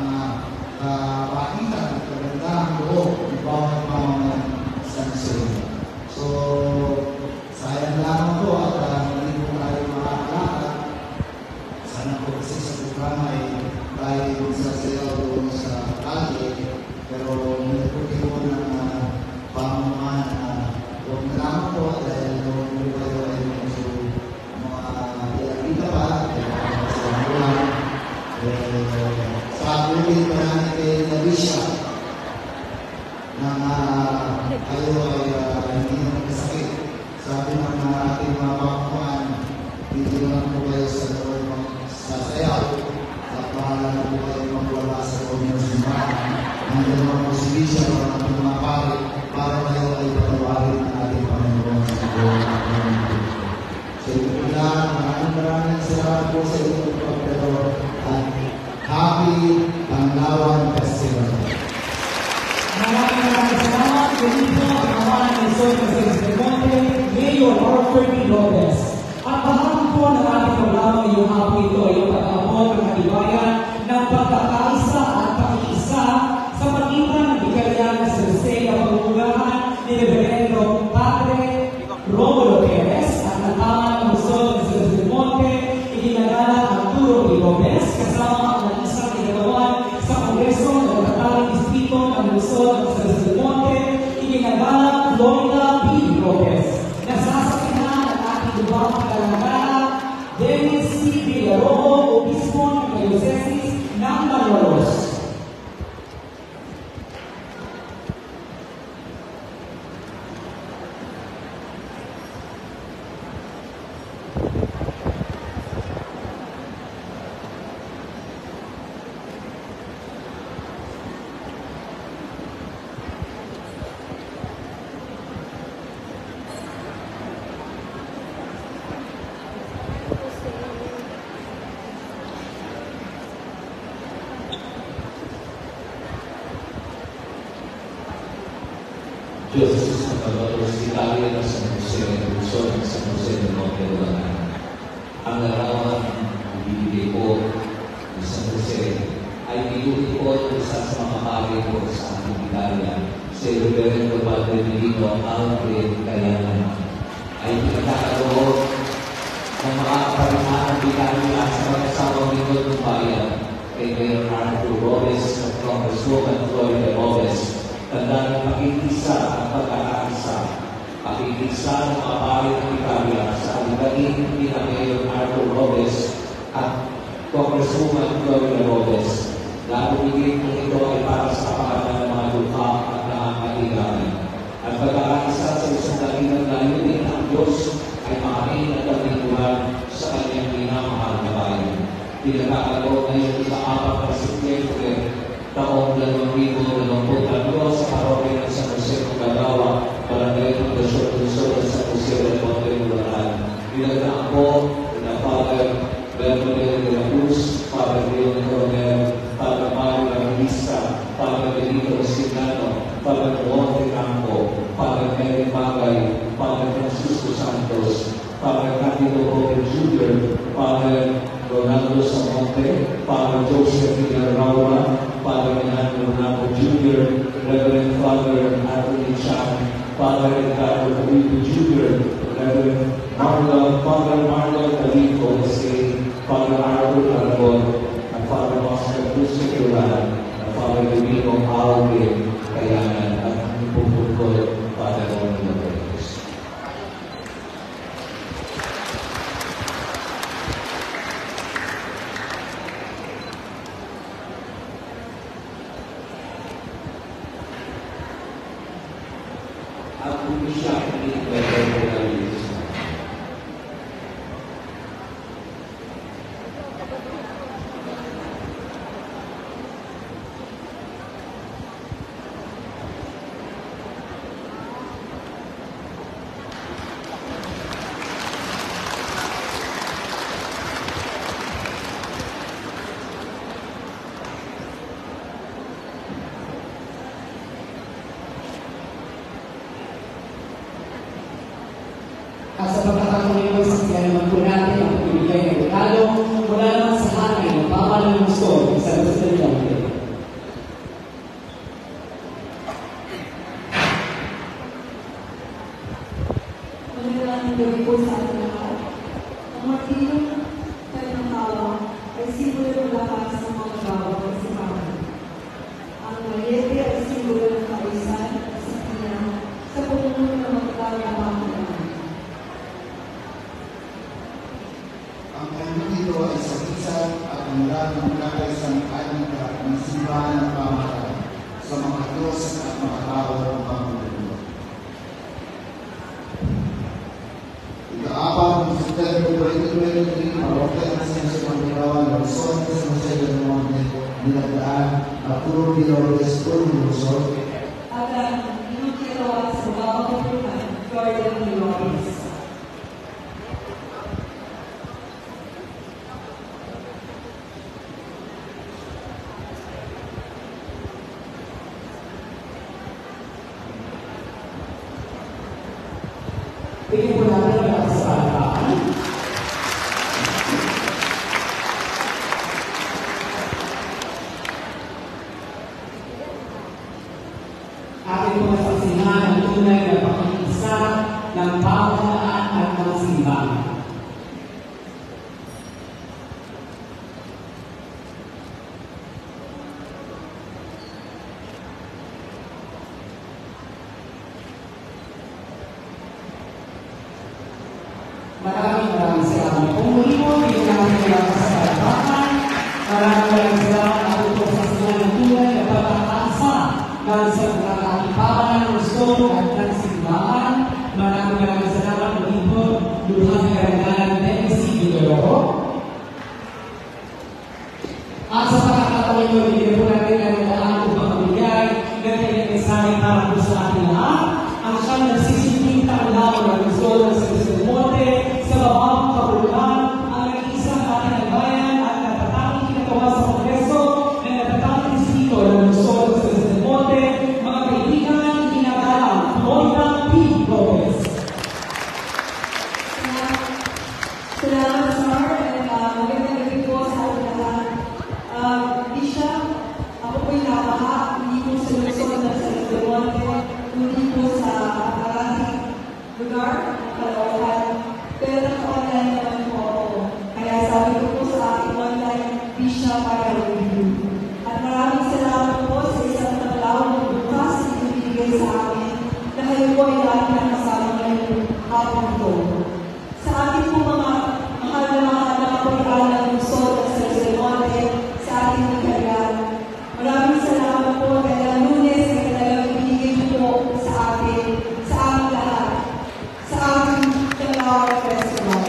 hindi na sakit. Sabi ng mga ating mga kakumaan, dito lang po kayo sa loob magsasayaw at bahala po kayo magwala sa loob ng simbahan. Nandiyan naman po si Bishop at ang mga pari para kayo ay patawarin ng ating Panginoon sa buong Panginoon. So ito po lang, maraming maraming salamat po sa inyong pagpero at Happy Tanglawan Festival. Maraming maraming salamat. Ganito ang kawan ng Sol Jose del Monte, Mayor Arthur P. Lopez. At bahagi po ng ating programa ngayong hapon ito ay yung pag-aabot ng katibayan ng pagkakaisa at pakiisa sa pagitan ng Vicaria ng San Jose na pagbugahan ni Reverendo Padre Romulo Perez at nataman ng Sol Jose del Monte, iginagala Arturo P. Lopez kasama ang isang kinagawan sa Kongreso ng Nagtataling Distrito ng Luzon at San Jose del Monte, iginagala Florida P. Lopez. Nasasakihan ang ating lubang kalanggana, Dennis C. Villarojo, Obispo ng Dioceses ng Malolos. Diyos sa Pagbalos, Italia ng San Jose, Luzon at San Jose del Monte, Bulacan. Ang larawan ng bibigay po ng San Jose ay binuti po ng isa sa mga pari po sa ating Italia, si Reverendo Padre Benito Alfred Cayanan, ay pinagkakaroon ng mga kaparihan ng Italia sa mag-asawang lingkod ng bayan kay Mayor Arthur Robes at Congresswoman Florida Robes. Tanda ng pakikisa at pagkakaisa, pakikisa ng mga pari ng Italia sa aliganin ni Mayor Arthur Robes at Congresswoman Florida Robes. Lalo higit kung ito ay para sa kapakanan ng mga lupa at nangangaligaran. At pagkakaisa sa isang dakilang layunin ang Diyos ay makain at katinduhan sa kanyang minamahal na bayan. Pinagkakaroon ngayon ika-apat na Setyembre taong dalawang libo dalawampu't tatlo sa parokya ng San Jose ng Cagawa, Barangay Pundasyon Luzon at San Jose del Monte, Bulacan. Pinagdaan po ng Father Bernabé de la Cruz, Father Leon Coronel, Father Mario Evangelista, Father Benito Signano, Father Monte Campo, Father Mary Bagay, Father Francisco Santos, Father Candido Robert Junior, Father Ronaldo Samonte, Father Joseph Villarraura, Father Alejandro Ronaldo Junior, Reverend Father Anthony Chan, Father Ricardo Caribe Junior, Reverend Marlon, Father Marlon Calico, S A, Father Arthur Aragon, and Father Oscar Cruz Securan, and Father Divino Alvin Cayanan, at ang pupukol, Father Romulo Perez. At kung siya hindi nagre-realize. At sa pagkakataon ito, sabihan naman po natin ang pagbibigay ng regalo mula naman sa hanay ng Papa ng Gusto ng San Jose del Monte. Magandang gabi po sa ating lahat. Ang martilyo tayo ng tawa ay simbolo ng lakas ng mga gawa ng simbahan. Ang mayete ay simbolo ng kaayusan at disiplina sa pamumuno ng magkakaroon. Ang kanyang ito ay sakisan at mula ng nakaisang kanita ng simbahan ng pamahalaan sa mga Diyos at mga tao ng pamumuno. Ika-apat ng September twenty twenty-three, Parokya ng Senso Manirawan, Luzon, San Jose del Monte, Dinagdaan, Arturo Vilores, Luzon. At ang inutirawan sa bawang kapuluhan, Jordan Vilores. Bigyan po natin ang kasalaan. Atin po nasaksihan ang tunay na pakikiisa ng pamahalaan at ng simbahan. Maraming maraming salamat po. Muli po, bigyan natin ang kasalaan. Maraming maraming salamat at ito sa sila ng tunay na pagkakaisa ng sa nakakipaan ng Luzon at ng simbahan. Maraming maraming salamat muli po. Luhang karangalan ng Dennis Figueroa. At sa pagkakataon nyo, bigyan po natin ang daan upang magbigay ng kanyang mensahe para po sa ating lahat. Ang siyang nagsisipinta ang lawan ng Luzon ng San Jose del Monte sa babang kapuluhan, ang nag-iisang ating bayan at natatanging kinatawa sa Kongreso ng natatanging distrito ng Luzon ng San Jose del Monte, mga kaibigan, ginagalang, Monica P. Lopez. Salamat, Sir, and uh, magandang gabi po sa ating lahat. Uh, Bishop, ako po'y napaha, hindi po sa Luzon ng San Jose del Monte, hindi po sa maraming lugar, Caloocan, pero naka-online naman po ako. Kaya sabi ko po sa aking online, Bishop para review. At maraming salamat po sa isang taglaw ng bukas na ibigay sa akin na kayo po ay lagi na kasama ngayong hapon ito. Sa ating po mga mahal na mga nakapag-aral ng Luzon at San Jose del Monte, sa ating ligayan, maraming salamat po dahil ang Lunes ay talagang ibigay niyo po sa atin, sa aming lahat, sa aming Tanglawan Festival.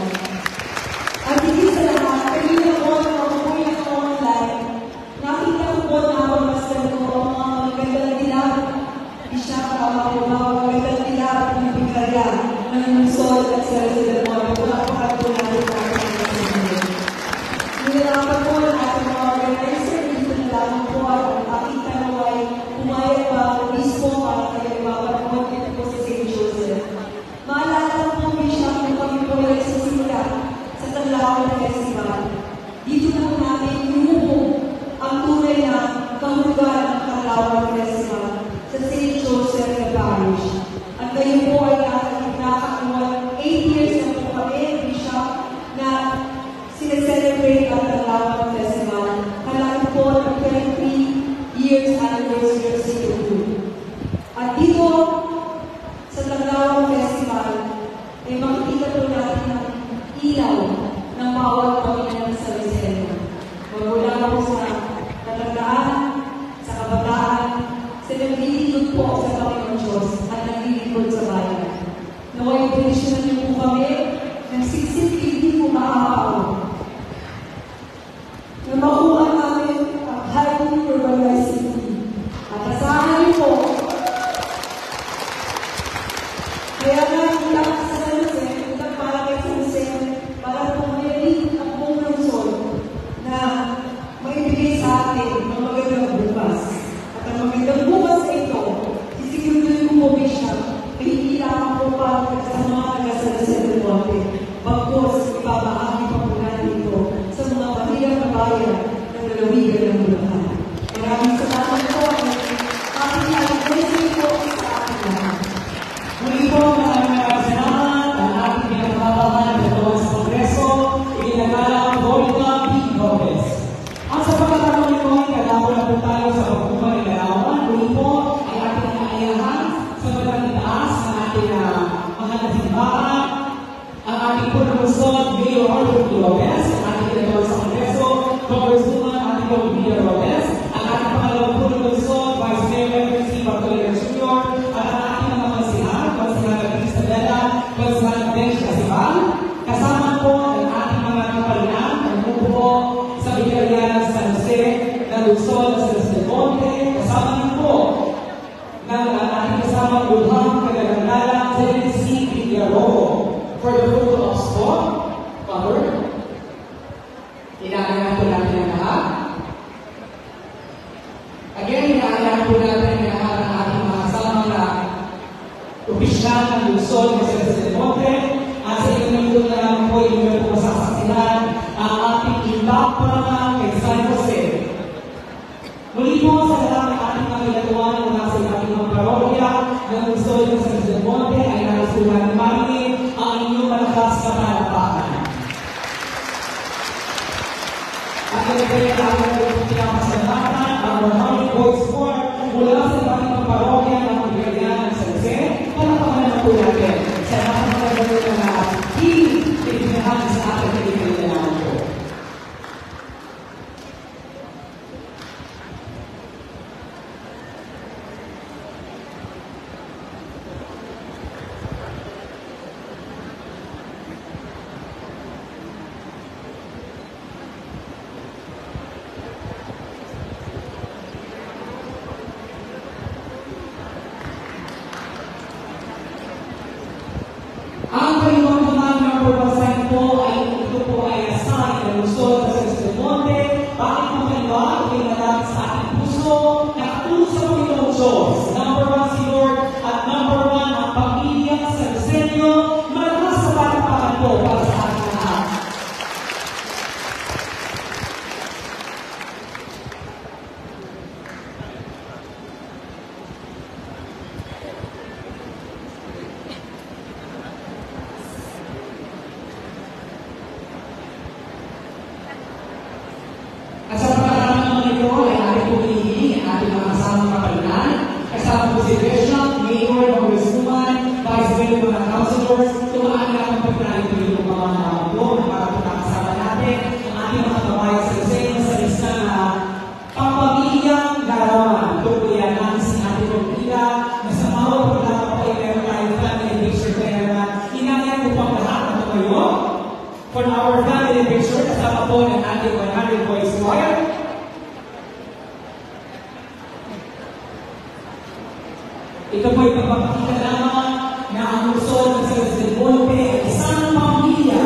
At hindi sa lahat, kanina po na ako po yung online, nakita ko po na ako masal ko ang mga magandang dilag. Isya ka ang mga magandang dilag ng bigaya ng Luzon at San Jose del Monte. Kung ako ka po natin natin ang kasabihin. Nilalaman po ng ating mga organizer, dito na lamang po at ang aking tanong ay pumayag pa ako mismo para kayo mapapagod dito po sa Saint Joseph. Maalala po, Bishop, kung kami po ay nagsisimula sa Tanglawan Festival. Dito na po namin inuho ang tunay na kahulugan ng Tanglawan Festival sa Saint Joseph na Parish. At kayo po ay nakakakuha eight years na po kami, Bishop, na sineselebrate ang Tanglawan Festival. Kalaki po ng twenty years anniversary of Saint Jude. At dito, sa Tanglawan Festival, ay makikita po natin ang ilaw ng bawat pamilya sa Rizal. Magmula po sa katandaan, sa kabataan, sa naglilingkod po sa Panginoon Diyos at naglilingkod sa bayan. Naway posisyonan niyo po kami ng siksik hindi po maapaw. Na makuha namin ang highly urbanized city. At asahan niyo po, kaya nga hindi lang sa San Jose, hindi lang para kay San Jose, para po mayroon ang buong Luzon na maibigay sa atin ng magandang bukas. At ang magandang bukas na ito, isigurduhin ko po, Bishop, na hindi lang po para sa mga taga-San Jose del Monte. Bagkos, ipapahagi pa po natin ito sa mga pamilyang kabayan ng lalawigan ng Bulacan. Maraming salamat po at aking blessing po sa ating lahat. Muli po, maraming maraming salamat ang ating pinagbabahan ng Tawag sa Kongreso, iginagalang Monica P. Lopez. At sa pagkatapos nito, kailangan na po tayo sa pagkukuha ng larawan. Muli po ay ating naayahan sa magandang taas ng ating uh, mahal na simbahan, ang ating Puno Luzon, Mayor Arthur P. Lopez, ang ating pinagbabahan sa Kongreso, Congresswoman Ate Olivia Lopez, ang ating pangalawang Puno Luzon, Vice Mayor Steve Bartolero Junior, at ang ating mga kasihan, Consigliere Isabela Pagsasalang Bench Festival. Kasama po ang ating mga kapalinan na bumubuo sa Vicaria San Jose na Luzon sa San Monte. Kasama din po ng ating kasama Lulhang Kagagandala J C Villarrojo for the photo of sport. Father, inaayahan po natin ang lahat. Again, inaayahan po natin ang lahat ng ating mga kasama na opisyal ng Luzon sa San Monte. At sa inyong minuto na lang po, inyong po masasaksihan ang ating indaparanan kay San Jose. Muli po sa lahat ng ating mga ilatuan mula sa ating mga parokya ng Luzon sa San Monte ay nais po natin marinig ang inyong malakas na panampakan. At ito po yung ating pinakasalamatan ang Harmonic Voice Sport mula sa ating mga parokya ng Vicaria ng San Jose. Panampakan naman po natin sa lahat ng mga gano'n na pinipinahan sa ating pinipinahan po. Ang kalimang naman ng purpasahin po ay ito po ay asay na Luzon sa San Monte. Bakit po kayo ay nalang sa ating puso na katulong sa Panginoong Diyos. Number one si Lord at number one ang pamilya sa Lucenio. Malakas sa panampakan po para sa ating lahat. At sa pagkakaroon naman ito ay ating pumilihin ang ating mga kasamang kapalinan. Kasama po si Bishop, Mayor, Congresswoman, Vice Mayor, mga councilors, tumaan na ang pagkakalin po yung mga mga po para po nakasama natin ang ating mga kabayan sa Lucenio sa lista na pangpamilyang larawan. Ito po yan natin sa ating pagkila na sa mga programa po ay meron tayong family picture kaya na inanyan po pang lahat na tumayo. For our family picture, kasama po ng ating one hundred Voice Choir. Ito po ay pagpapakita lamang na ang Luzon ng San Monte ay isang pamilya.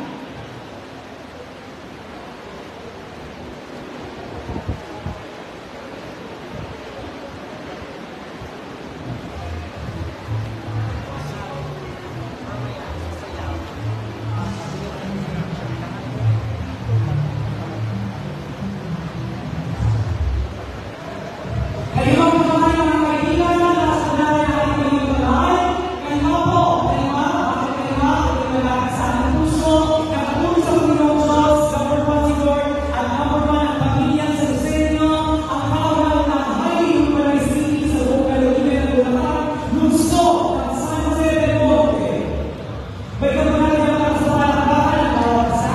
Kayo po naman mga kaibigan, nasa natin ang ating pagmamahal. Kayo po, kayo ba, bakit kayo ba, kayo ba sa ating puso, nakatulong sa Panginoong Diyos, sa purpose ni Lord, at number one ang pamilyang sa Lucenio, ang kawalan ng Highly Humanized City sa buong Carolina ng Bulacan, Luzon, at San Jose del Monte. May kamunan niya mga kasapalapakan ang bawat isa.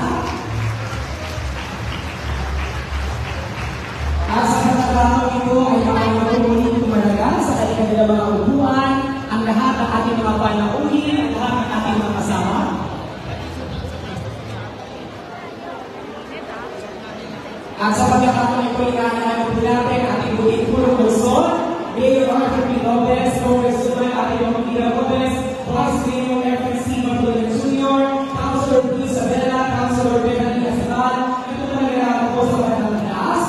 At sa pagkakataon ito ay makakapagpunin kumalaga sa kanilang mga upuan, ang lahat ng ating mga panauhin, ang lahat ng ating mga kasama. At sa pagkakataon ito ay kakalaman po natin ang ating buting pulong Luzon, Mayor Arthur P. Lopez, Congresswoman Ate Pamela Lopez, Vice Mayor F C Matulog Junior, Councilor B. Isabela, Councilor Bethany Asmal, ito naman nilakot po sa kanilang taas.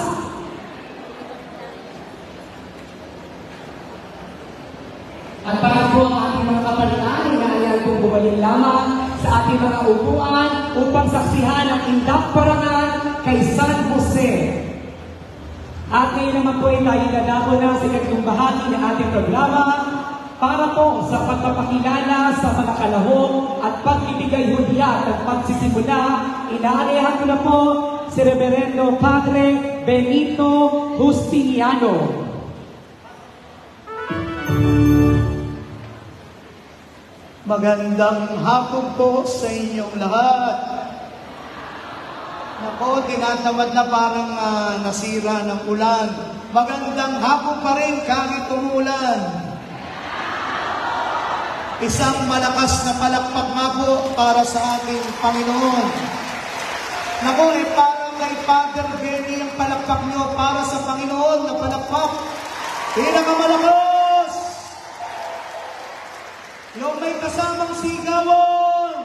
At para po ang ating mga kapalitan, inaayahan pong bumalik lamang sa ating mga upuan upang saksihan ang indaparanan kay San Jose. At ngayon naman po ay tayo dadako na sa ikatlong bahagi ng ating programa para po sa pagpapakilala sa mga kalahok at pagbibigay hudyat at pagsisimula. Inaayahan ko na po si Reverendo Padre Benito Justiniano. Magandang hapon po sa inyong lahat. Nako, tinatamad na parang uh, nasira ng ulan. Magandang hapon pa rin kahit umulan. Isang malakas na palakpak nga po para sa ating Panginoon. Naku, eh, para kay Father Benny ang palakpak nyo para sa Panginoon na palakpak. Pinakamalakas! Yung may kasamang sigawan.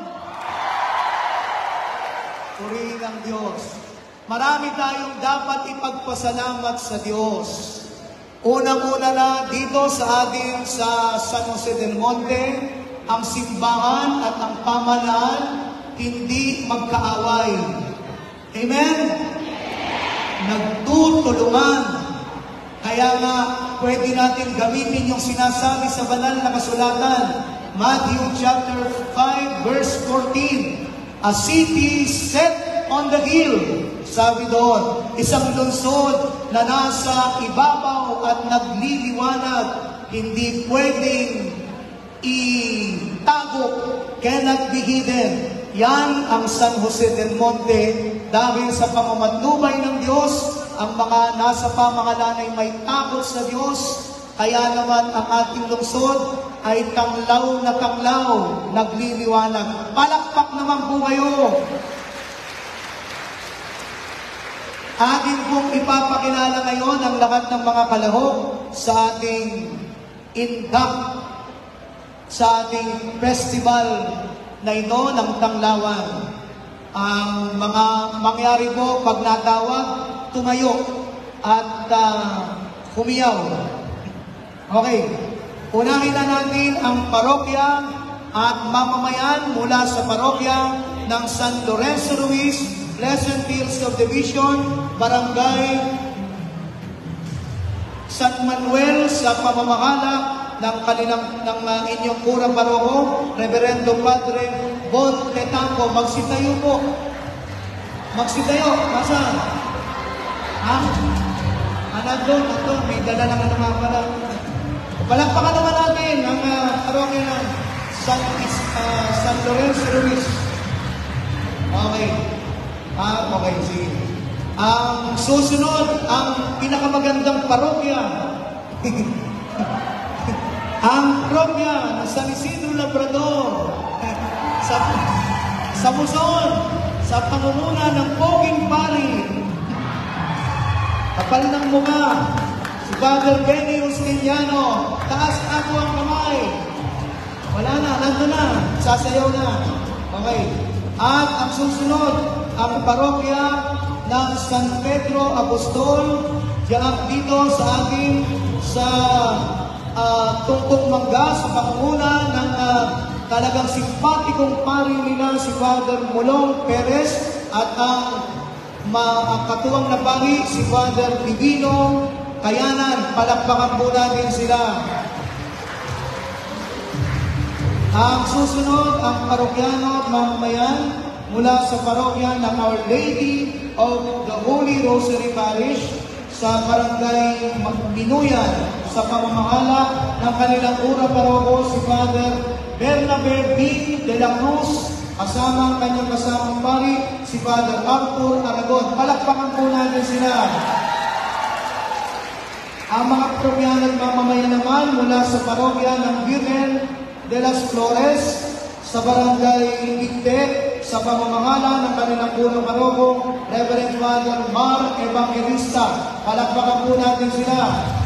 Purihin ang Diyos. Marami tayong dapat ipagpasalamat sa Diyos. Unang-una na dito sa ating sa San Jose del Monte, ang simbahan at ang pamahalaan hindi magkaaway. Amen? Nagtutulungan. Kaya nga, pwede natin gamitin yung sinasabi sa banal na kasulatan. Matthew chapter five verse fourteen. A city set on the hill. Sabi doon, isang lungsod na nasa ibabaw at nagliliwanag, hindi pwedeng itago, cannot be hidden. Yan ang San Jose del Monte. Dahil sa pamamatnubay ng Diyos, ang mga nasa pamahalaan ay may takot sa Diyos. Kaya naman ang ating lungsod ay tanglaw na tanglaw, nagliliwanag. Palakpak naman po kayo. Atin pong ipapakilala ngayon ang lahat ng mga kalahok sa ating induct, sa ating festival na ito ng Tanglawan. Ang mga mangyari po pag natawag, tumayo at uh, humiyaw. Okay, unahin na natin ang parokya at mamamayan mula sa parokya ng San Lorenzo Ruiz, Pleasant Hills Subdivision, Barangay San Manuel sa pamamahala ng kanilang ng uh, inyong kurang paroko, Reverendo Padre Bon Tetanco. Magsitayo po. Magsitayo. Nasaan? Ha? Anak doon, ito, may dala naman naman pala. Palakpakan naman natin ang uh, parokya ng San, uh, San Lorenzo Ruiz. Okay. Ah, okay, sige. Ang susunod, ang pinakamagandang parokya. Ang parokya ng San Isidro Labrador. sa, sa Muson, sa pangunguna ng Poging Pari. Kapal ng mukha, si Father Benny Justiniano. Taas ako ang kamay. Wala na, nandun na. Sasayaw na. Okay. At ang susunod, ang parokya ng San Pedro Apostol, diyan dito sa ating sa uh, Tungkong Mangga, sa pangunguna ng uh, talagang simpatikong pari nila si Father Mulong Perez at ang ma katuwang na pari si Father Divino Kayanan. Palakpakan po natin sila. Ang susunod, ang parokyano at mamamayan mula sa parokya ng Our Lady of the Holy Rosary Parish sa Barangay Binuyan sa pamamahala ng kanilang ura paroko si Father Bernabe B. de la Cruz, kasama ang kanyang kasamang pari si Father Arthur Aragon. Palakpakan po natin sila. Ang mga parokyano at mamamayan naman mula sa parokya ng Virgen de las Flores sa Barangay Bigte sa pamamahala ng kanilang punong paroko, Reverend Father Mar Evangelista. Palakpakan po natin sila.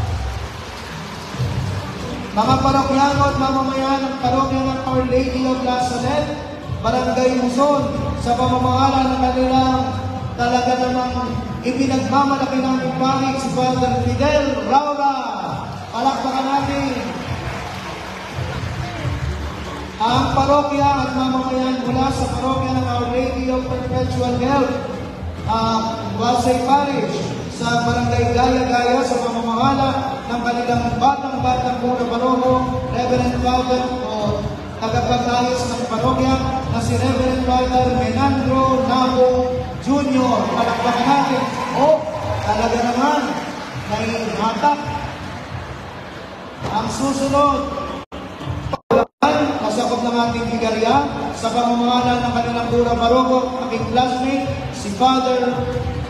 Mga parokyano at mamamayan ng parokya ng Our Lady of Lazaret, Barangay Muson, sa pamamahala ng kanilang talaga namang ipinagmamalaki ng pari si Father Fidel Raura. Palakpakan natin. Ang parokya at mamamayan mula sa parokya ng Our Lady of Perpetual Help, uh, Wasay Parish, sa Barangay Gaya-Gaya sa pamamahala ng kanilang batang-batang muna paroko, Reverend Father o tagapag-ayos ng parokya na si Reverend Father Menandro Nabo Junior Palakpakan natin. O, talaga naman, may matak. Ang susunod, masakop ng ating bigarya sa pamamahala ng kanilang pura paroko, aking classmate, si Father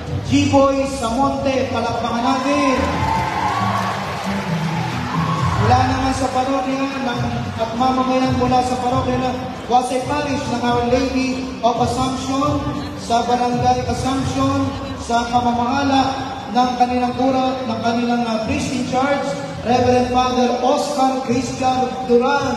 G-Boy Samonte. Palakpakan natin. Mula naman sa parokya ng, at mamamayan mula sa parokya ng Wasay Parish ng Our Lady of Assumption, sa Barangay Assumption, sa pamamahala ng kanilang kura, ng kanilang uh, priest in charge, Reverend Father Oscar Christian Duran.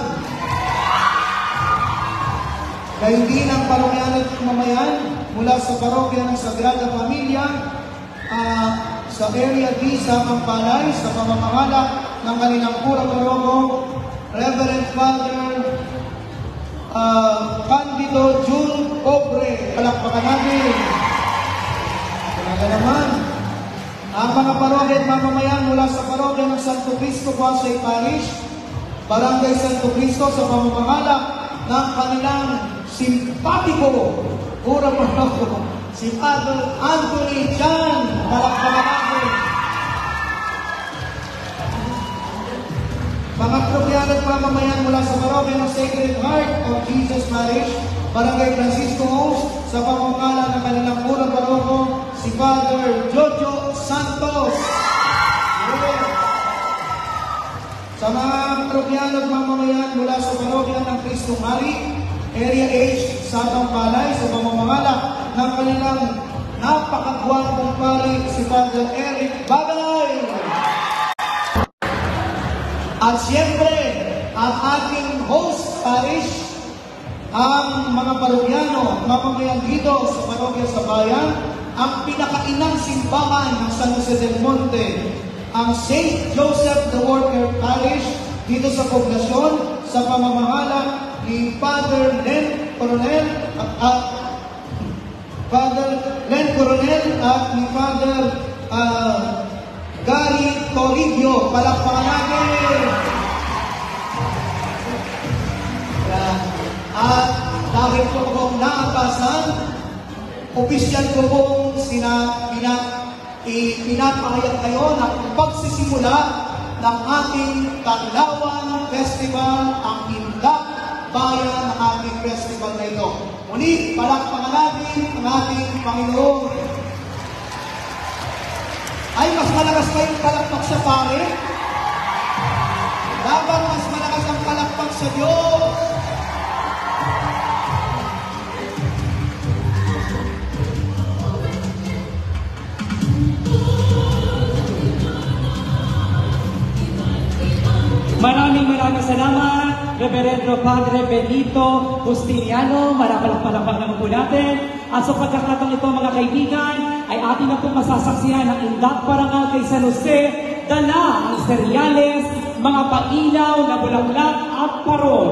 Kayo din ang parokyan at mamayan mula sa parokya ng Sagrada Familia, uh, sa Area D sa Pampalay, sa pamamahala ng kanilang kura paroko, Reverend Father uh, Candido June Pobre. Palakpakan natin. Talaga naman. Ang mga parokya at mamamayan mula sa parokya ng Santo Cristo, Pasay Parish, Barangay Santo Cristo, sa pamamahala ng kanilang simpatiko, kura paroko, si Father Anthony Chan. Palakpakan natin. Mga parokya at mamamayan mula sa parokya ng Sacred Heart of Jesus Parish, Barangay Francisco House, sa pamamahala ng kanilang kura paroko, si Father Jojo Santos. Yeah. Sa mga parokya at mamamayan mula sa parokya ng Cristo Mari, Area H, sa Pampalay, sa pamamahala ng kanilang napakagwapong pari, si Father Eric Bagay. At siyempre, ang ating host parish, ang mga parokyano, mamamayan dito sa parokya sa bayan, ang pinakainang simbahan ng San Jose del Monte, ang Saint Joseph the Worker Parish, dito sa poblasyon, sa pamamahala ni Father Len Coronel, at, at Father Len Coronel at ni Father uh, Gary Toribio. Palakpakan natin. At dahil po akong naatasan, opisyal ko pong sina, pina, pinapahayag kayo na pagsisimula ng ating Taglawan Festival, ang Indak Bayan ng ating festival na ito. Muli, palakpakan natin ang ating Panginoon. Ay, mas malakas pa yung palakpak sa pare? Dapat mas malakas ang palakpak sa Diyos. Maraming maraming salamat, Reverendo Padre Benito Justiniano. Marapalak-palakpak naman po natin. At sa pagkakataong ito, mga kaibigan, ay ating na po masasaksihan ang Indak Parangal kay San Jose, dala ang seryales, mga pailaw na bulaklak at parol.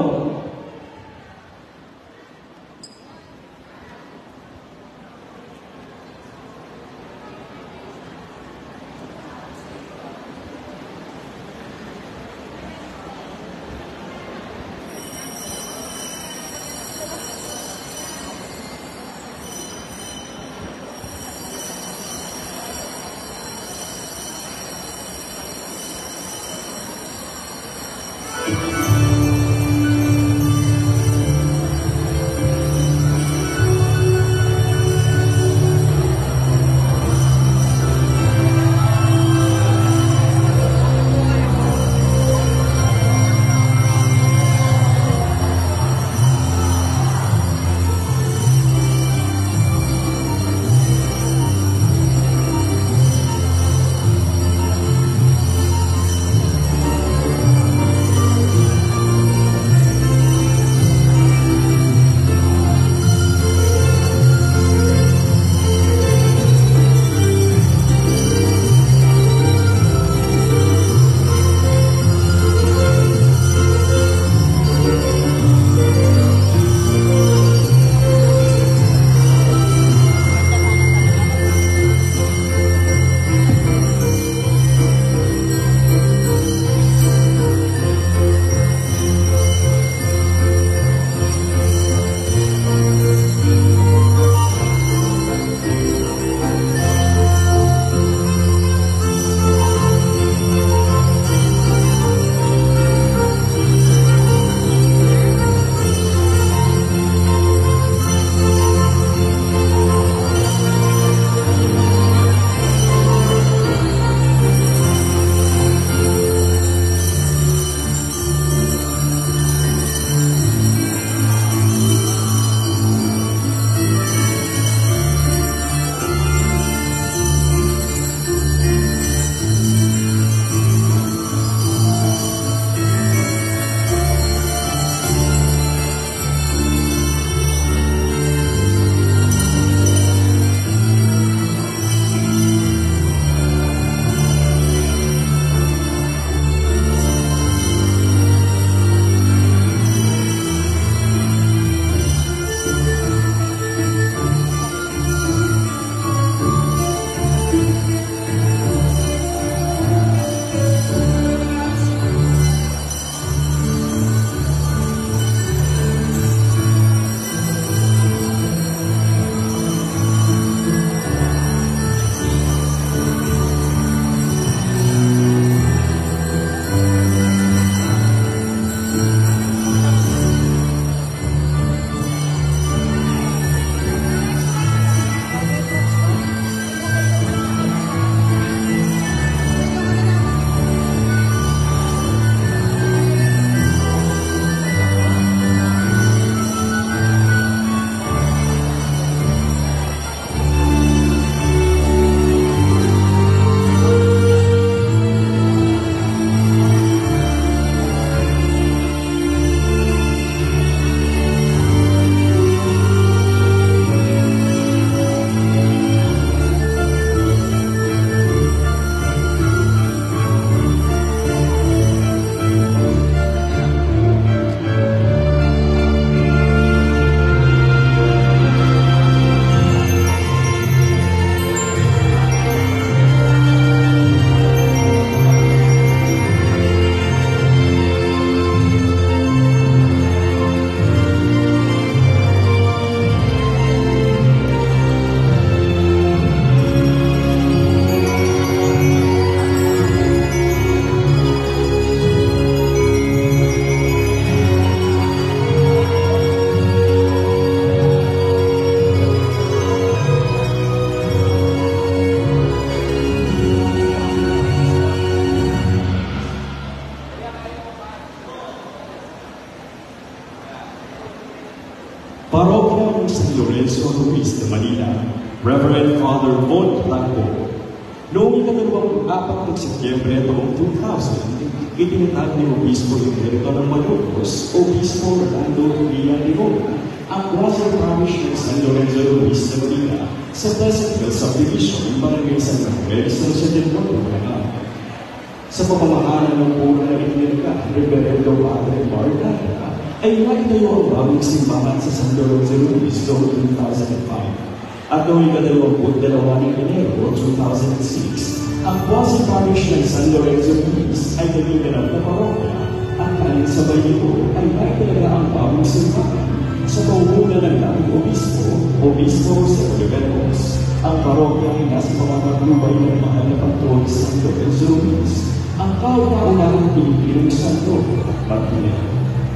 Parokya ng San Lorenzo Ruiz de Manila, Reverend Father Von Blanco. Noong ikadalawang apat ng Setyembre taong two thousand, itinatag ni Obispo Emerito ng Malolos, Obispo Rolando Villanueva, ang Quasi Parish ng San Lorenzo Ruiz de Manila sa Pleasant Hill Subdivision, Barangay San Rafael, San Jose del Monte, Manila. Sa pamamahala ng pura na itinirka, Reverendo Padre Marta, ay nakitayo ang bagong simbahan sa San Lorenzo Ruiz noong two thousand five. At noong ikadalawamput dalawa ng Enero two thousand six, ang Quasi Parish ng San Lorenzo Ruiz ay naging ganap na parokya at kahit sabay nito ay nakitalaga ang bagong simbahan sa pangunguna ng dating Obispo, Obispo Jose Oliveros. Ang parokya ay nasa pamamaglubay ng mahal na pagtuon sa San Lorenzo Ruiz, ang kauna-unahang Pilipinong santo at pagpilay.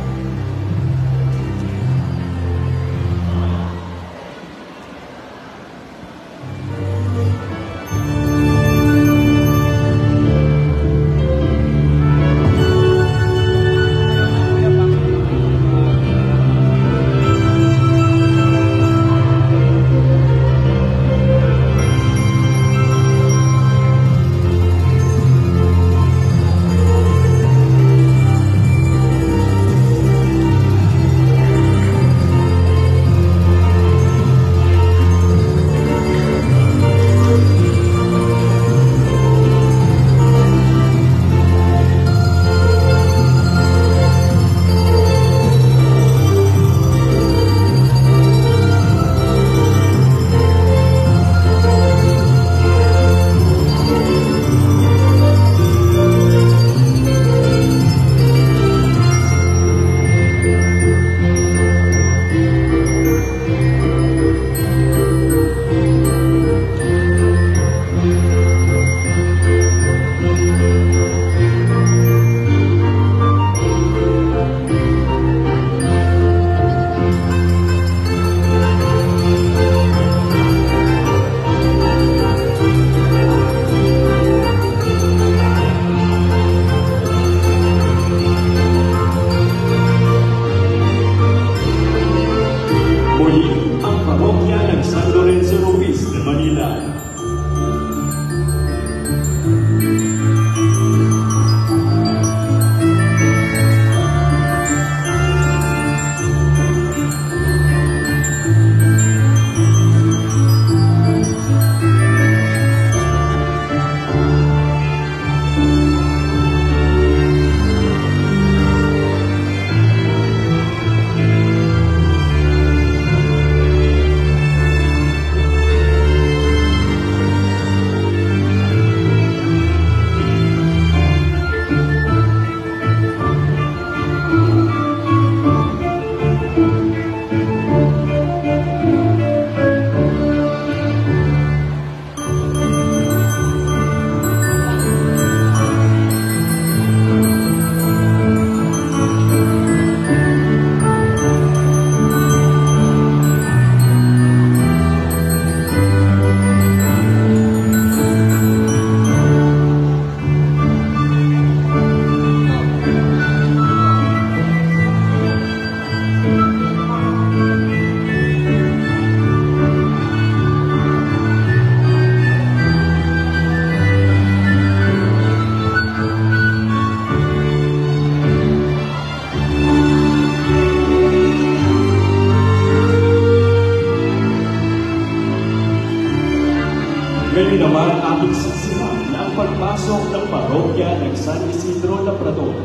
Ngayon naman ating saksihan na ang pagpasok ng parokya ng San Isidro Labrador.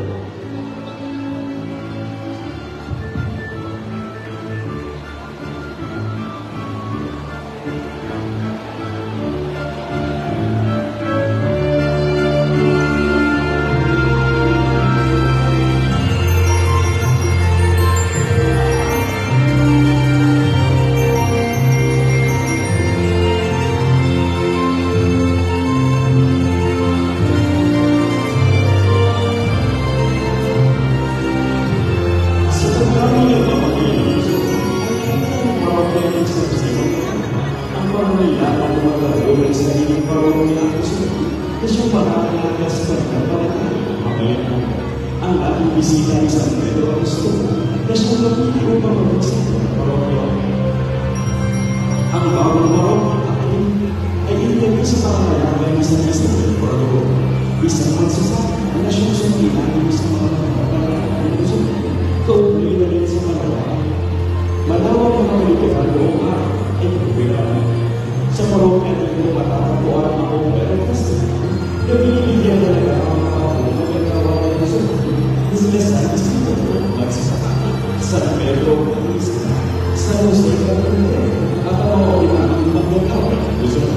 Ang ating bisita ay San Pedro Augusto, na siyang napili upang mag-isip ng parokya San Jose, California. At ang mga ang pagkakaw ng Luzon.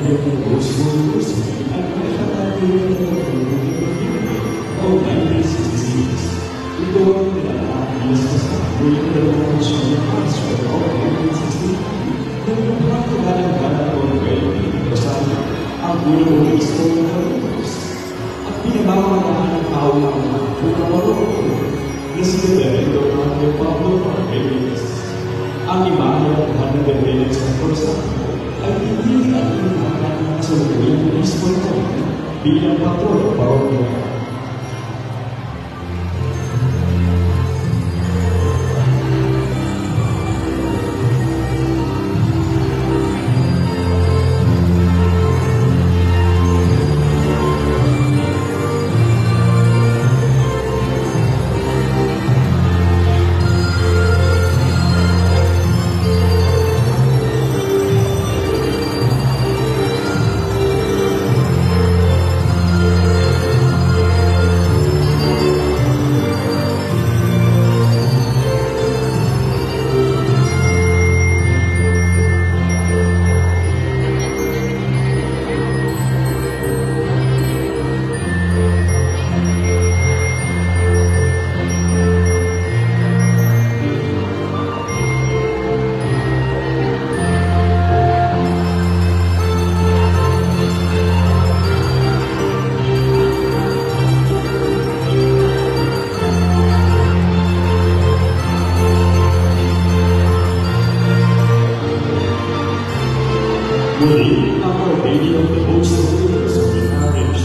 yung ubus-ubus at nakakatulong noong nineteen sixty-six. Ito ang pinaka-alis na sa Green Revolution of Transfer of nineteen sixty-nine na yung pagkakalang-galang o well-being kasama ang gulong ng istorya ng Rangers at pinabawaan ng tao ng mga pagkawarong na si Director ng Pablo Marquez. Ang imahe ng Hannibal Village sa Corsaco ay hindi ang inahanggan sa lagawin ng istorya bilang patron ng parokya. Muli, ang Lady of the Host of Rivers of the Marriage.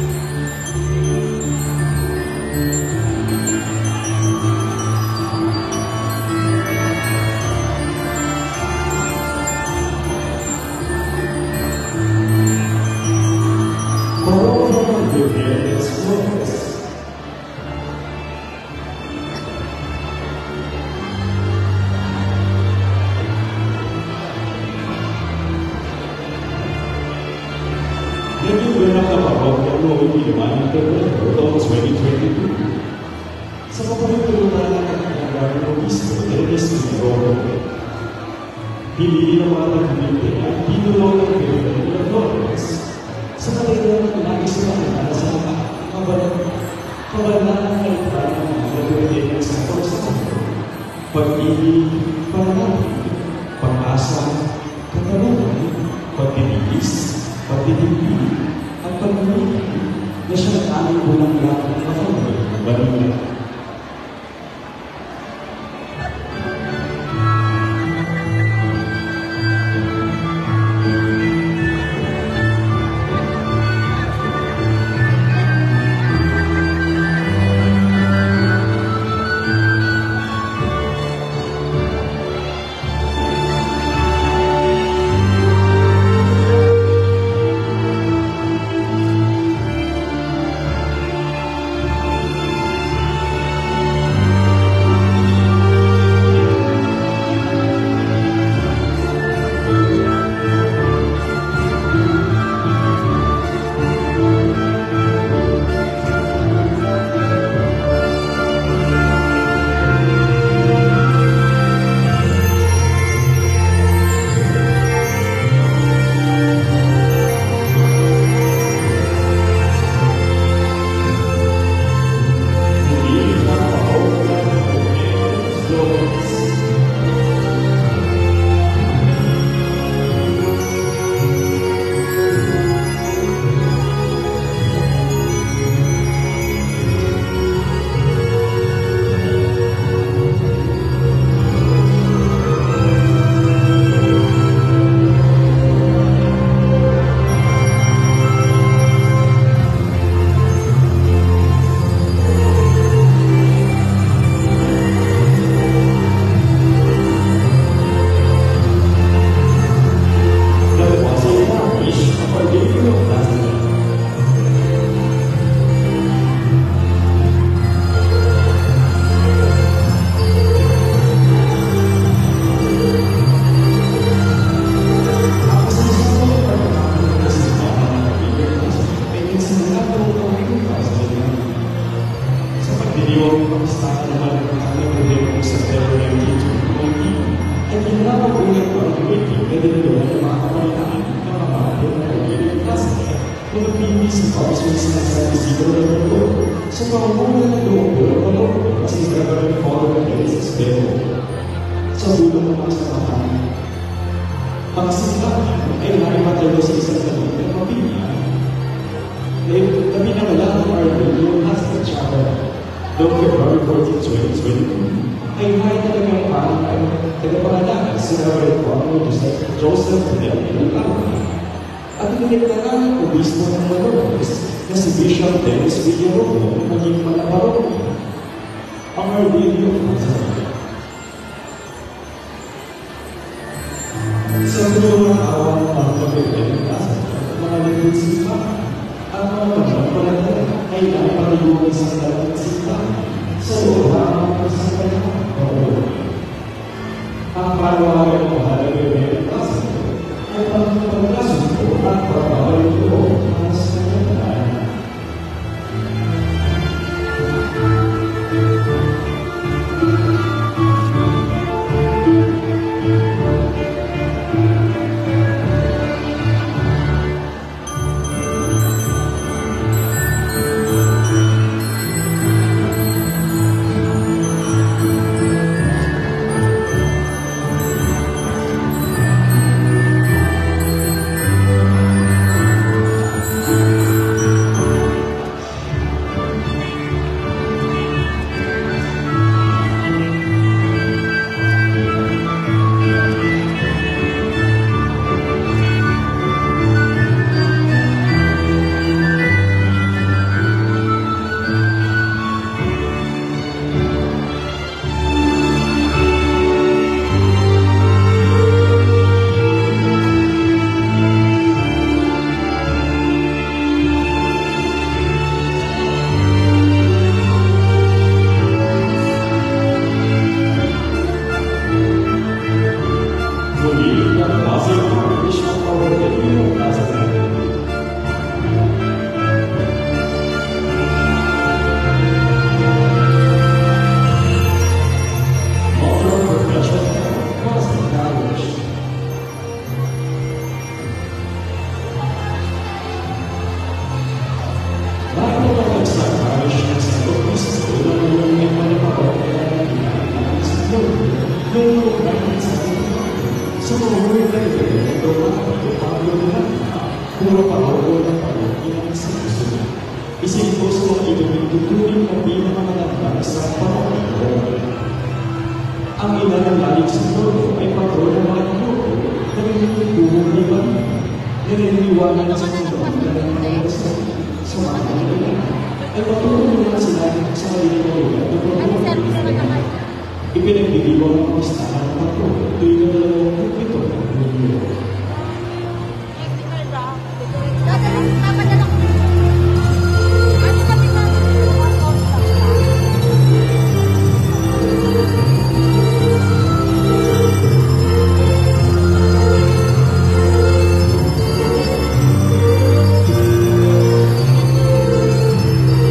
Parokya ng Virgenes Flores. Naging ganap na parokya noong iniman ng Febrero twenty twenty-two. Sa kapalitulunan ng kanyang ng obispo, Ernest Figueroa, pinili ng mga nagpilite at pinulong ng Virgen de Flores sa kanilang nagis na kanila sa mga kabalan ng kalitan ng mga nagpilite sa Corsaco, pag-ibig, pananalig, pag-asa, katanungan, pagtitiis, pagtitimpili, at pagmamili na siyang aming bulang lahat ng katawan ng Manila. At yung mga ulit ang committee na dinalawa ng mga kapalitaan ng mga Pinapili si Pops yung sinasabi siguro ng mundo sa pamumunan ng loob ng mundo kasi Reverend Father Dennis Espejo. Sa dulo ng mga samahan, ang simbahan ay nakipatayo sa isang talit ng pamilya na pinangalan ng Armenian Hospital Chapel noong February fourteenth, twenty twenty-two ay may talagang parang tagapangalanan si Reverend Father Joseph Fidel at ininigtaran ng obispo ng Malolos na si Bishop Dennis Villaromo maging malabarong ang Armenian Hospital. Sa dulo ng awa ng mga pagkakas at mga lingkod simbahan, ang mga pagkakas ay nakapatayong isang dating simbahan sa loob ng mga pagsasalamat ng Lord. Ang panawagan ng mahalaga ng Hospital ay pagkakasundo at pagkakabalik ito para sa kanyang.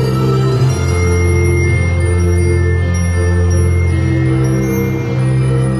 Thank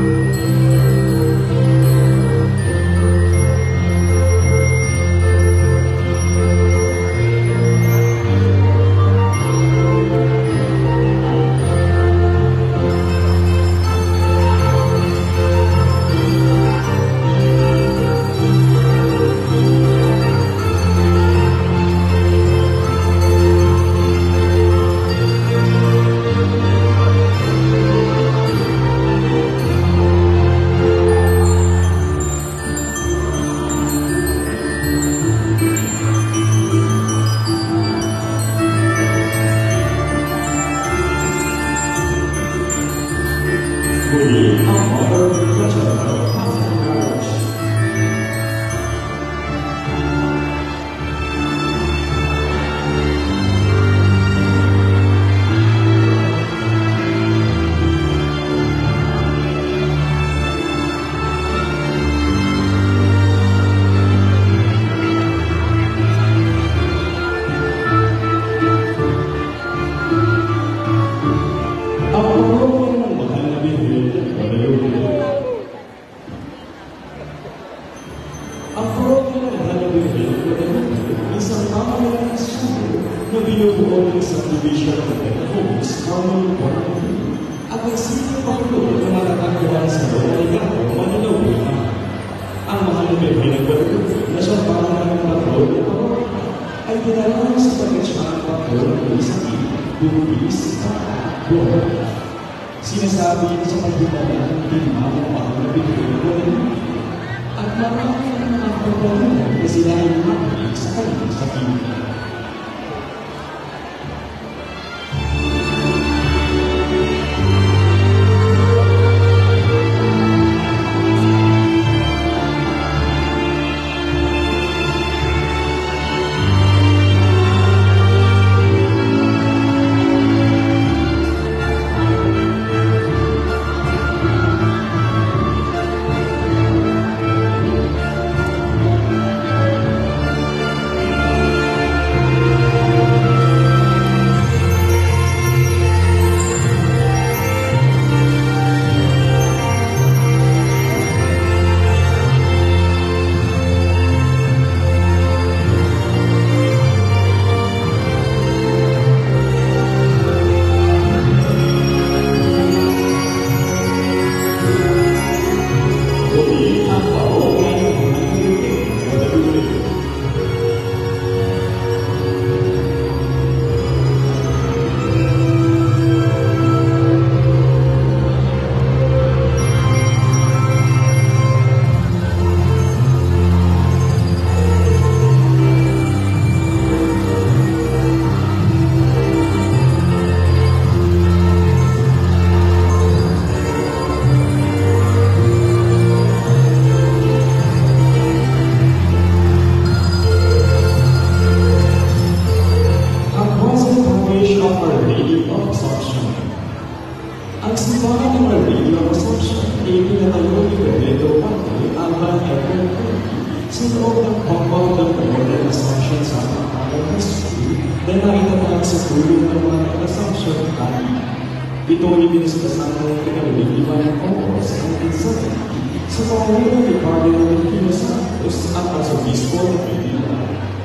binubuo ng subdivision of the homes, common one. At nagsipag Pangulo na matatagpuan sa Loraygapo, Manila. Ang mahal na bebe ng Guadalupe na siya parang ng patrol na parokya ay dinalaman sa pag-atsyang patrol ng isang bubis at buhay. Sinasabi niya sa pagdudala ng lima ng mahal na bebe ng Guadalupe at marami ang mga pagdudala na sila ay lumapit sa kanyang sakit. Ito ay binasbasan ng pinag-iba ng Congress sa nineteen seventy sa pamamagitan ni Cardinal Delfino Santos at Arsobispo ng Manila.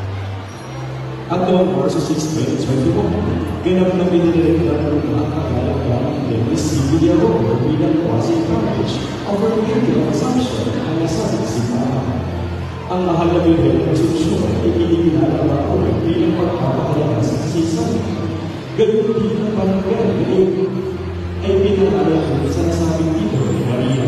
At noong Marso six, twenty twenty-one, ganap na binirekta ng mga kagalagalang Dennis C. Villarroel bilang quasi-parish of a religious assumption ang nasabing simbahan. Ang mahal na bibig ng Asunción ay iniginala ko bilang pagpapakalaga sa kasisay. Ganun din ang panagay ay pinalala ko sa nasabing dito ni Maria.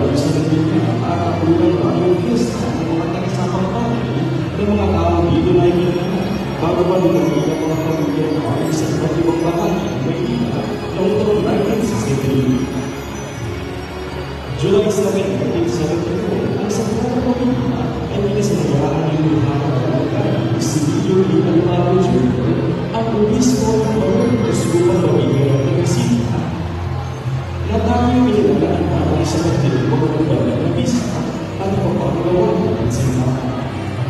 Mga tao dito na mga pamilyang ay sa iba't ibang bahagi ng Maynila noong taong nineteen sixty-three. July seven, nineteen seventy-four, ang isang mga pamilya ay pinasalayaan ng luhaan ng barangay si Mayor Lee Alvaro Junior ang obispo ng Barangay upang mabigyan ng bisita. Natanging pinilala ang araw sa pagdinig mo ng barangay bisita at pagpapagawa ng simbahan.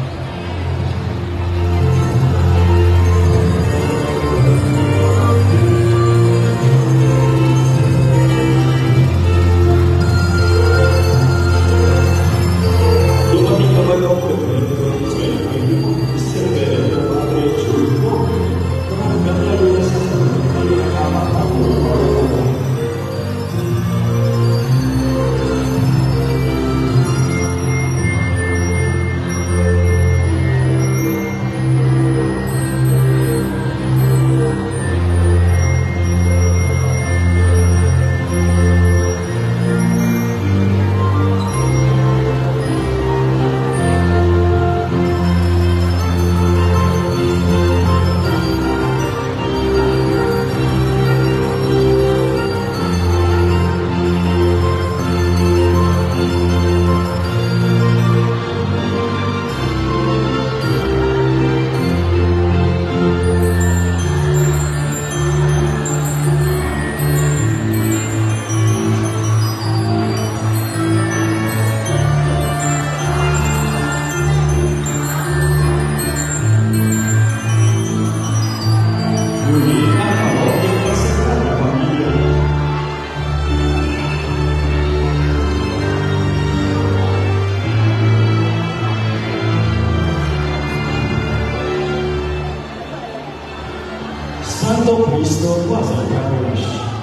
Santo Cristo Plaza Parish.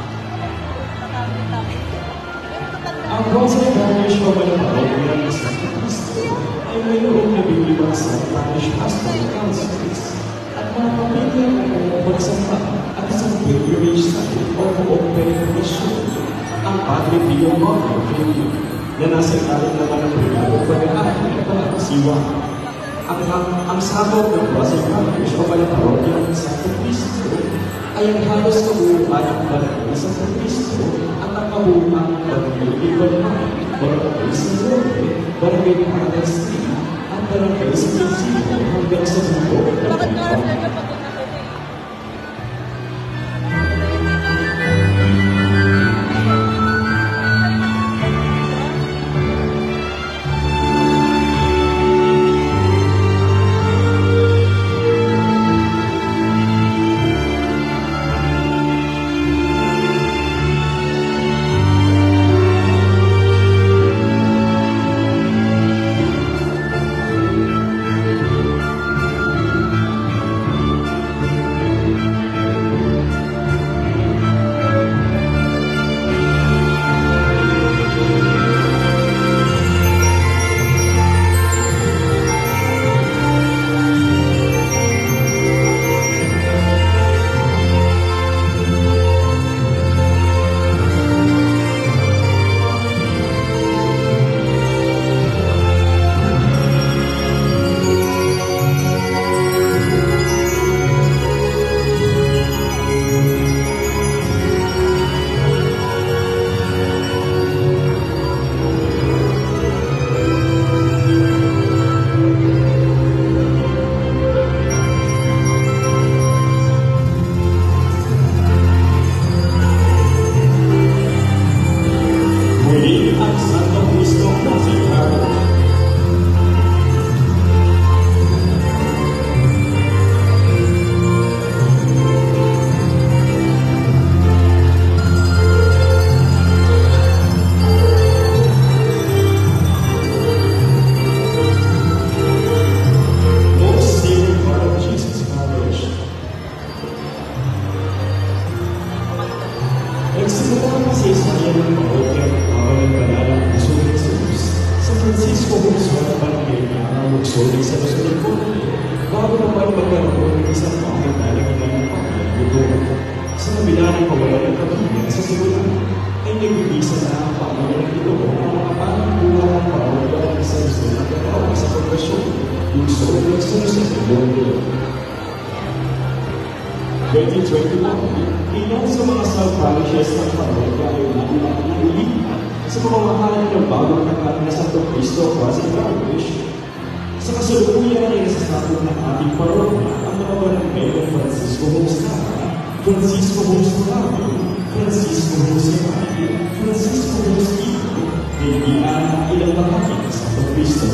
Ang Plaza Parish o Malapaloob ng Santo Cristo ay mayroong nabibibang sa Parish Pastoral Councils at mga pamilya na pagsampa at isang pilgrimage site o buong peregrinasyon. Ang Padre Pio Marco Felipe na nasa ilalim naman ng privado pag-aaral ng pangakasiwa. Ang, ang, ang sabot ng Plaza Parish o Malapaloob ng Santo Cristo ay ang halos kabuuan ng barangay sa Santo Cristo at ang kabuuan ng barangay Ibalman, barangay sa Norte, barangay Paradise Street, at barangay sa Quezon hanggang sa buko ng Ibalman. sa pamamahala ng bagong tapat na Santo Cristo Quasi-Parish. Sa kasalukuyan ay nasasabot ng ating parokya ang mga barangay ng Francisco Moscara, Francisco Moscara, Francisco Moscara, Francisco Mosquito, kaibigan ang ilang bahagi ng Santo Cristo.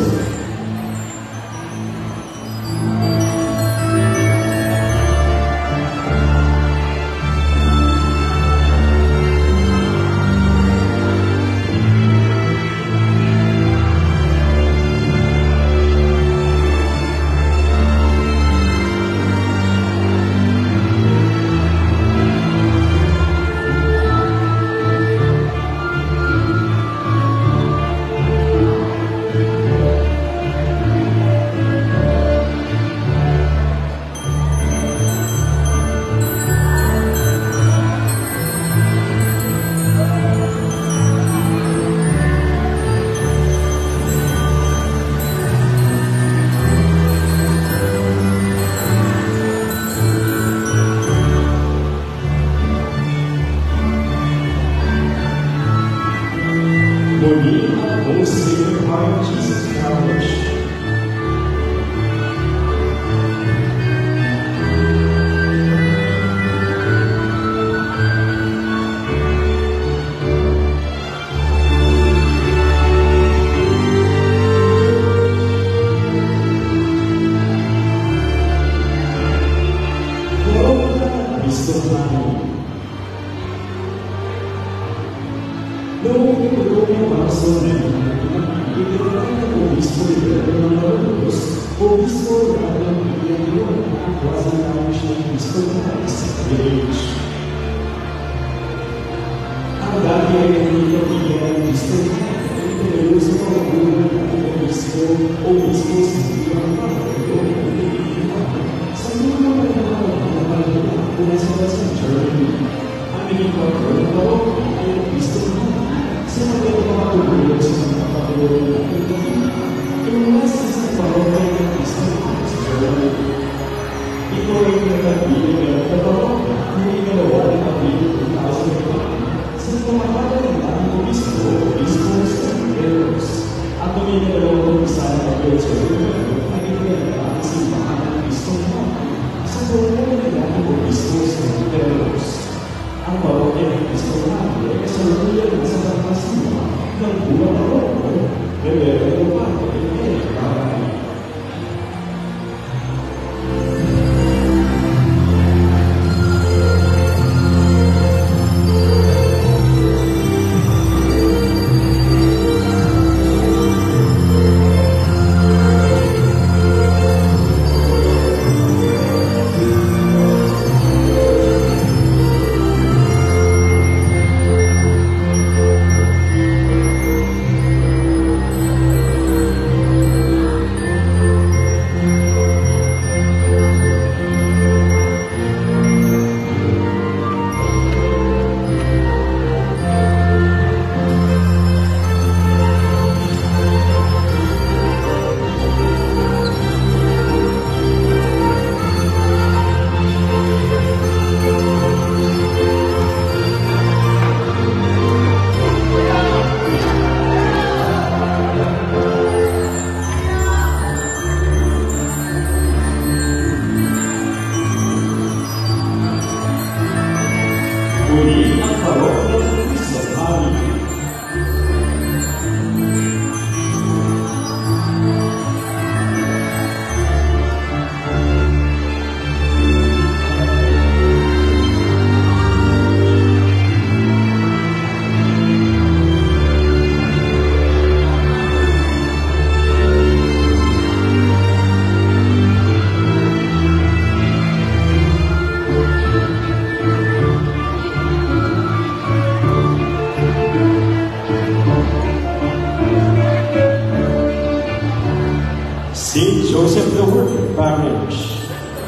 Saint Joseph the Worker Parish.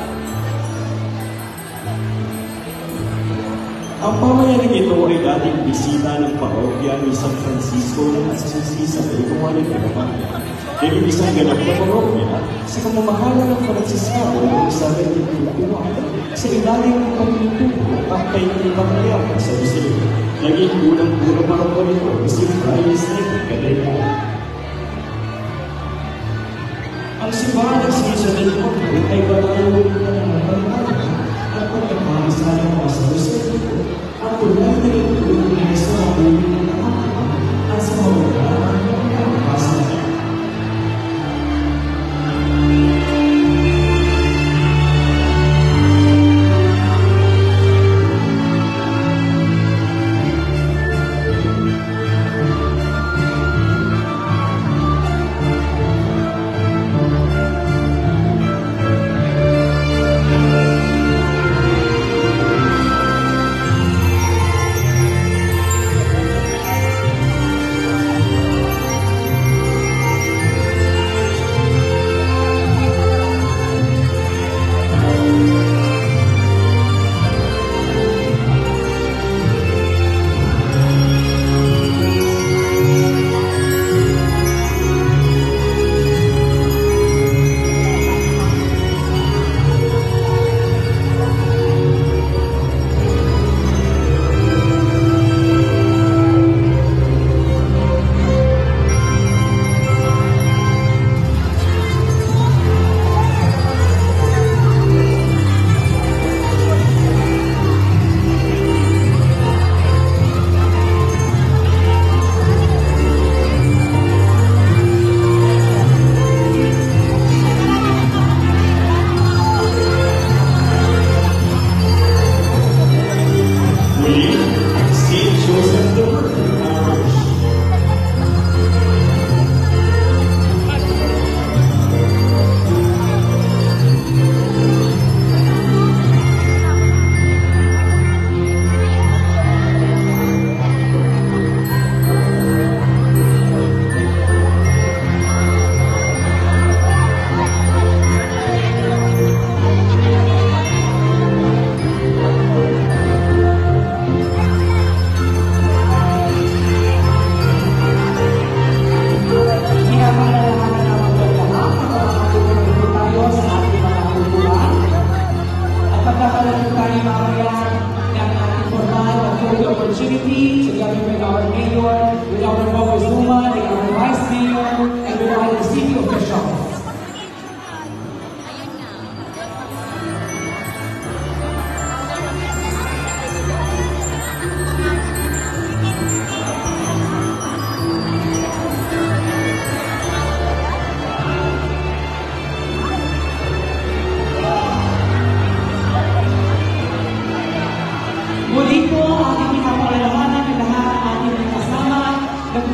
Ang pamayaning ito ay dating bisita ng parokya ni San Francisco ng Assisi sa Pilipinas de Romania. Naging isang ganap na parokya sa kamamahala ng Franciscano noong seventeen fifty-one sa ilalim ng pagtuturo at kay Pangalayapan sa Brazil. Naging unang puro parokya nito si Fray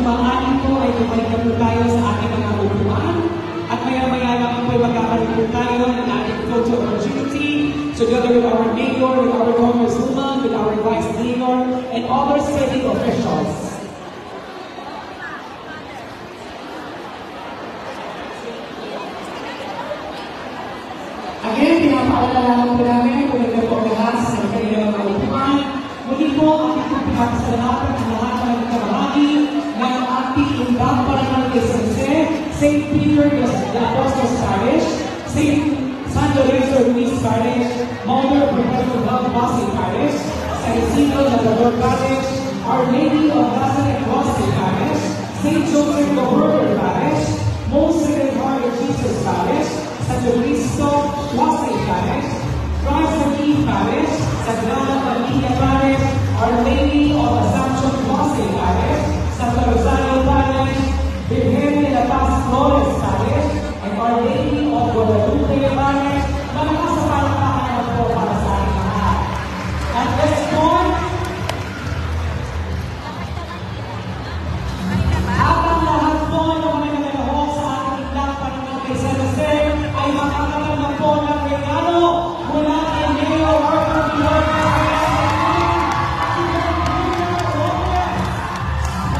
maaari po ay tumalik na po tayo sa ating mga upuan at maya-maya naman po ay magkakaroon po tayo ng ating photo opportunity together with our mayor, with our congresswoman, with our vice mayor, and other city officials. Again, pinapaalala po namin kung ito po lahat sa kanilang mga upuan. Muli po, ating po pinakasalamatan ang lahat ng kamahagi ng ating imbang parangal kay San Jose, Saint Peter the Apostles Parish, Saint San Lorenzo Ruiz Parish, Mother Perpetual Love Boston Parish, San Isidro Labrador Parish, Our Lady of Nazareth Boston Parish, Saint Joseph the Worker Parish, Most Sacred Heart of Jesus Parish, Santo Cristo Boston Parish, Christ of Eve Parish, Sagrada Familia Parish, Our Lady of Assumption Boston Parish, Santo Rosario Parish, Virgen de la Paz Flores Parish, and Our Lady of Guadalupe Parish. Malakas sa palakpakan naman po para sa ating lahat. At this point, habang lahat po ng mga naglalahok sa ating ilang panunod kay San Jose ay makakatanggap po ng regalo mula kay Mayor Arthur Villar.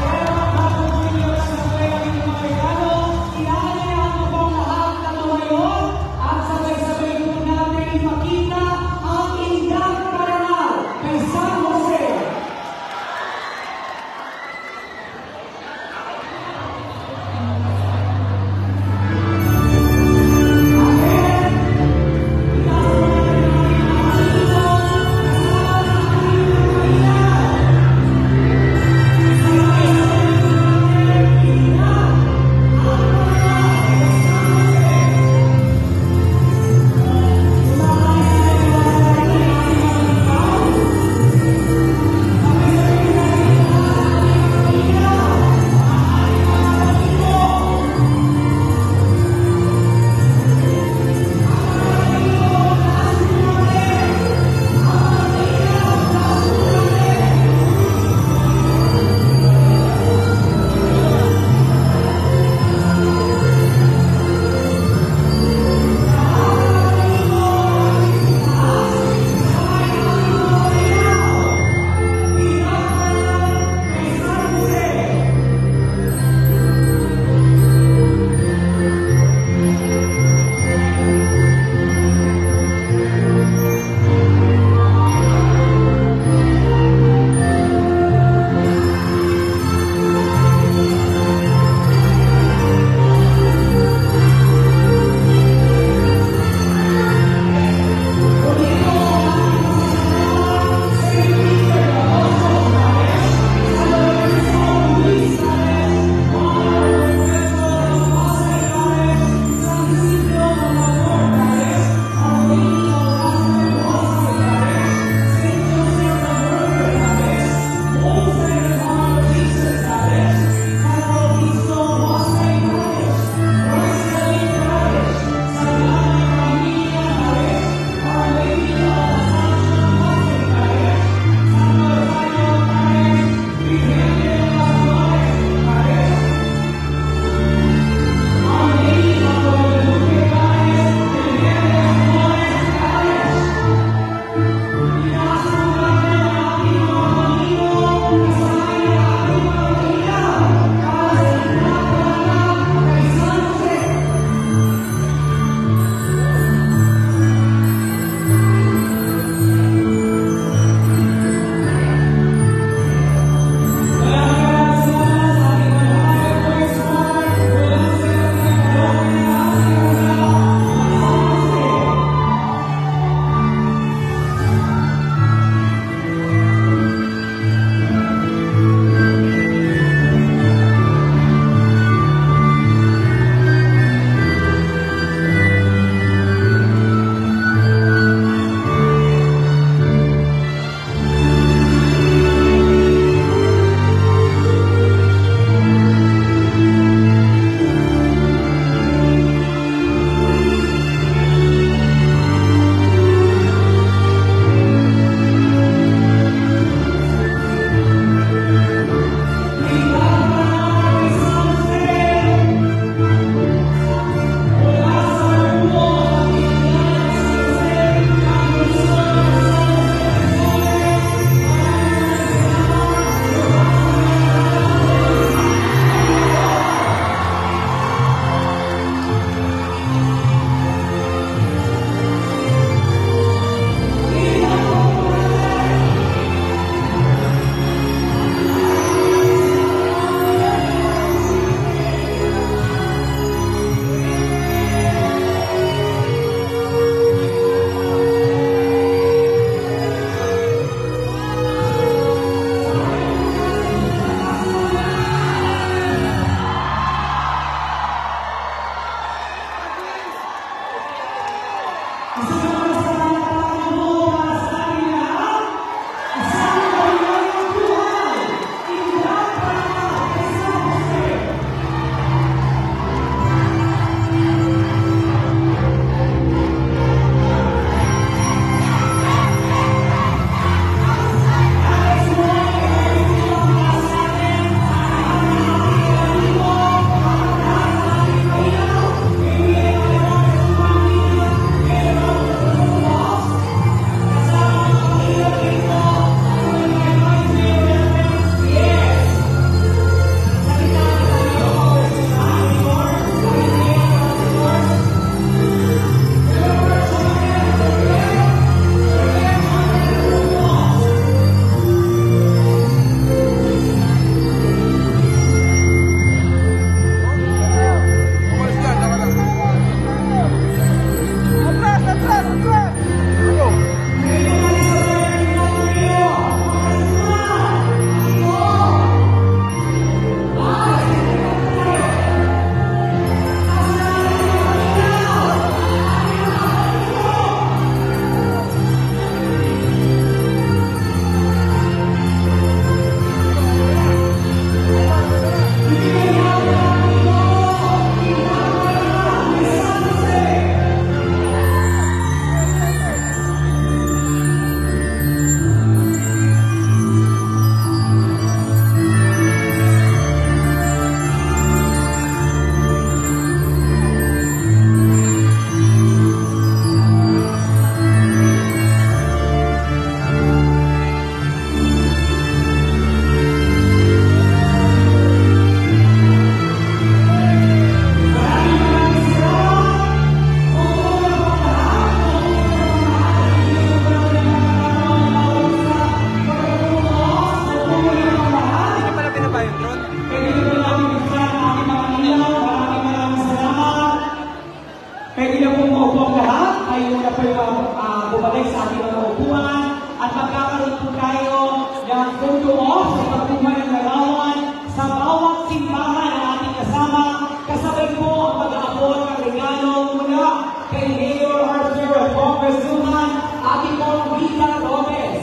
Pwede na po natin bigyan ang ating mga ilaw. Maraming maraming salamat. Pwede na po maupo ang lahat. Tayo muna po yung uh, bumalik sa ating mga upuan. At magkakaroon po tayo ng photo off sa pagkuha ng larawan sa bawat simbahan na ating kasama. Kasabay po ang pag-aabot ng regalo mula kay Mayor Arthur at Congresswoman ating pong Rita Lopez.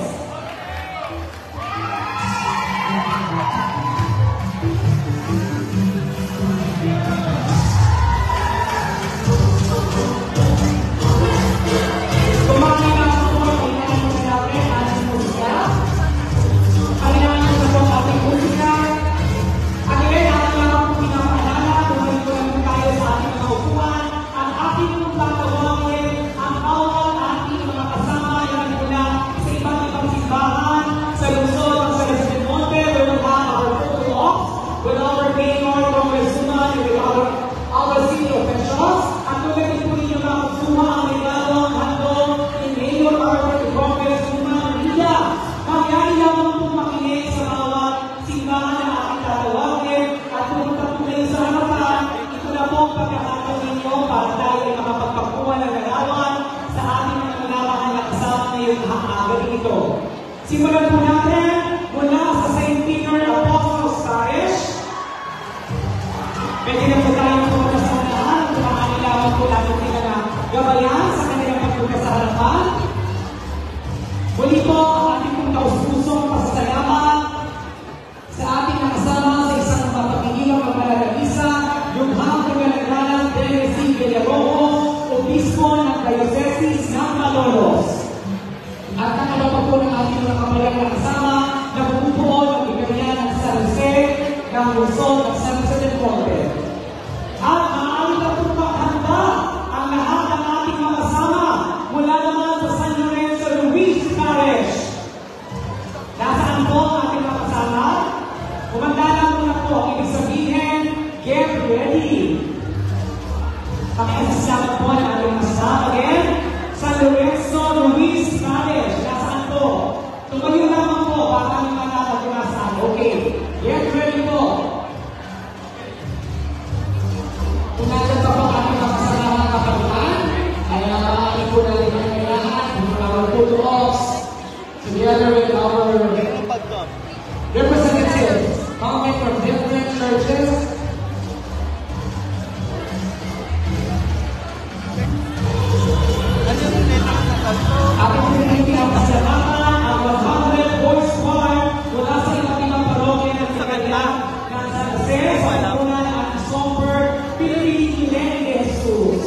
Kumani na po ang kailangan mo natin ating musika. Kailangan mo na po ang ating musika. At ngayon, ang mga po pinapaalala, bumalik ko lang tayo sa ating mga upuan. Ang ating pong tatawagin, ang bawat ating mga kasama yan mula sa ibang ibang simbahan, sa lungsod ng San Jose Monte, we will have our photo off with our mayor, Congresswoman, and with our, our city officials. At kung ganito po ninyo makasuma ang regalo, ang handog, ni Mayor Arthur, Congresswoman, Rita, mangyari lamang po makinig sa bawat simbahan na ating tatawagin at pumunta po kayo sa harapan. Ito na po ang pagkakataon ninyo para tayo ay makapagpakuha ng larawan sa ating mga mga na kasama ngayong gabi ito. Simulan po natin mula sa Saint Peter Apostles Parish. Pwede na po tayo pumunta sa harapan at makakailangan po natin sila na gabayan sa kanilang pagpunta sa harapan. Muli po ang ating pong taus-pusong pasasalamat sa ating nakasama sa isang mapapagililang magmalalagisa, yung hapong nalaglalang Dennis C. Villarrojo, Obispo ng Diocese ng Malolos. At nakalaw pa po ng ating mga kapalang nakasama na bumubuo ng Iglesia ng San Jose ng lungsod ng San Jose del Monte. At maaari na po maghanda ang lahat ng ating mga kasama mula naman sa San Lorenzo Luis Parish. Nasaan po ang ating mga kasama? Kumanda lang muna po ang ibig sabihin, get ready. Pakiasasama po ng ating mga kasama again, San Lorenzo Luis Parish. Nasaan po? Tumayo naman po, baka naman natin kung nasaan. Okay, get ready po. Kung natin pa po ang ating mga kasama ng kapalitan, ay nakakali po natin ang kailangan ng our photo ops together with our representatives coming from different churches. Ating pinagiging ang pasalamatan ang one hundred voice choir mula sa iba't ibang parokya ng Sagada ng San Jose sa Laguna at Songbird, Pilipinas de Jesus.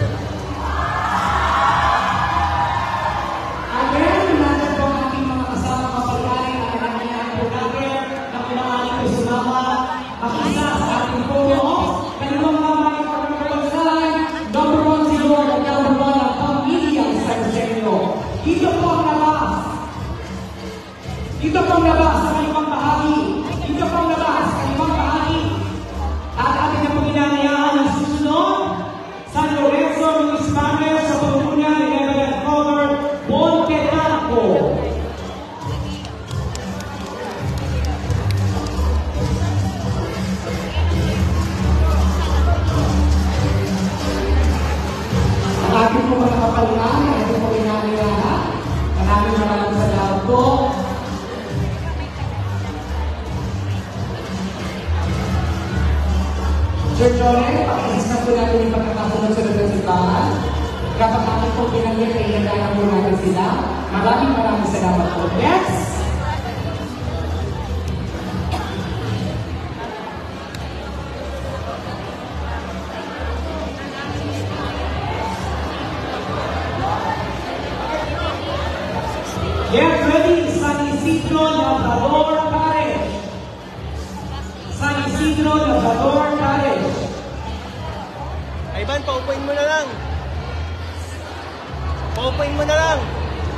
Again, natin po ang ating mga kasama kapalari at kananihan po natin na kailangan ito sumama makisa sa ating photo off. Kanilang naman ang pagkakalansan, number one si Lord at number one ang pamilyang San Jose. Dito po ang labas. Dito po ang labas sa kalimang bahagi. Dito po ang labas sa kalimang bahagi. At atin na po ginanayaan ang susunod, San Lorenzo Luis Parish sa pagmuna ni Reverend Father Bon Petarco. Ang ating po mga kapalitan, ang ating po ginanayaan. Maraming maraming salamat po. Sir Johnny, pakiisip po natin yung pagkakasunod sa lugar simbahan. Kapag natin po pinangyay, kailangan po natin sila. Maraming maraming salamat po. Next! Get ready, San Isidro Labrador Parish. San Isidro Labrador Parish. Ivan, paupuin mo na lang. Paupuin mo na lang.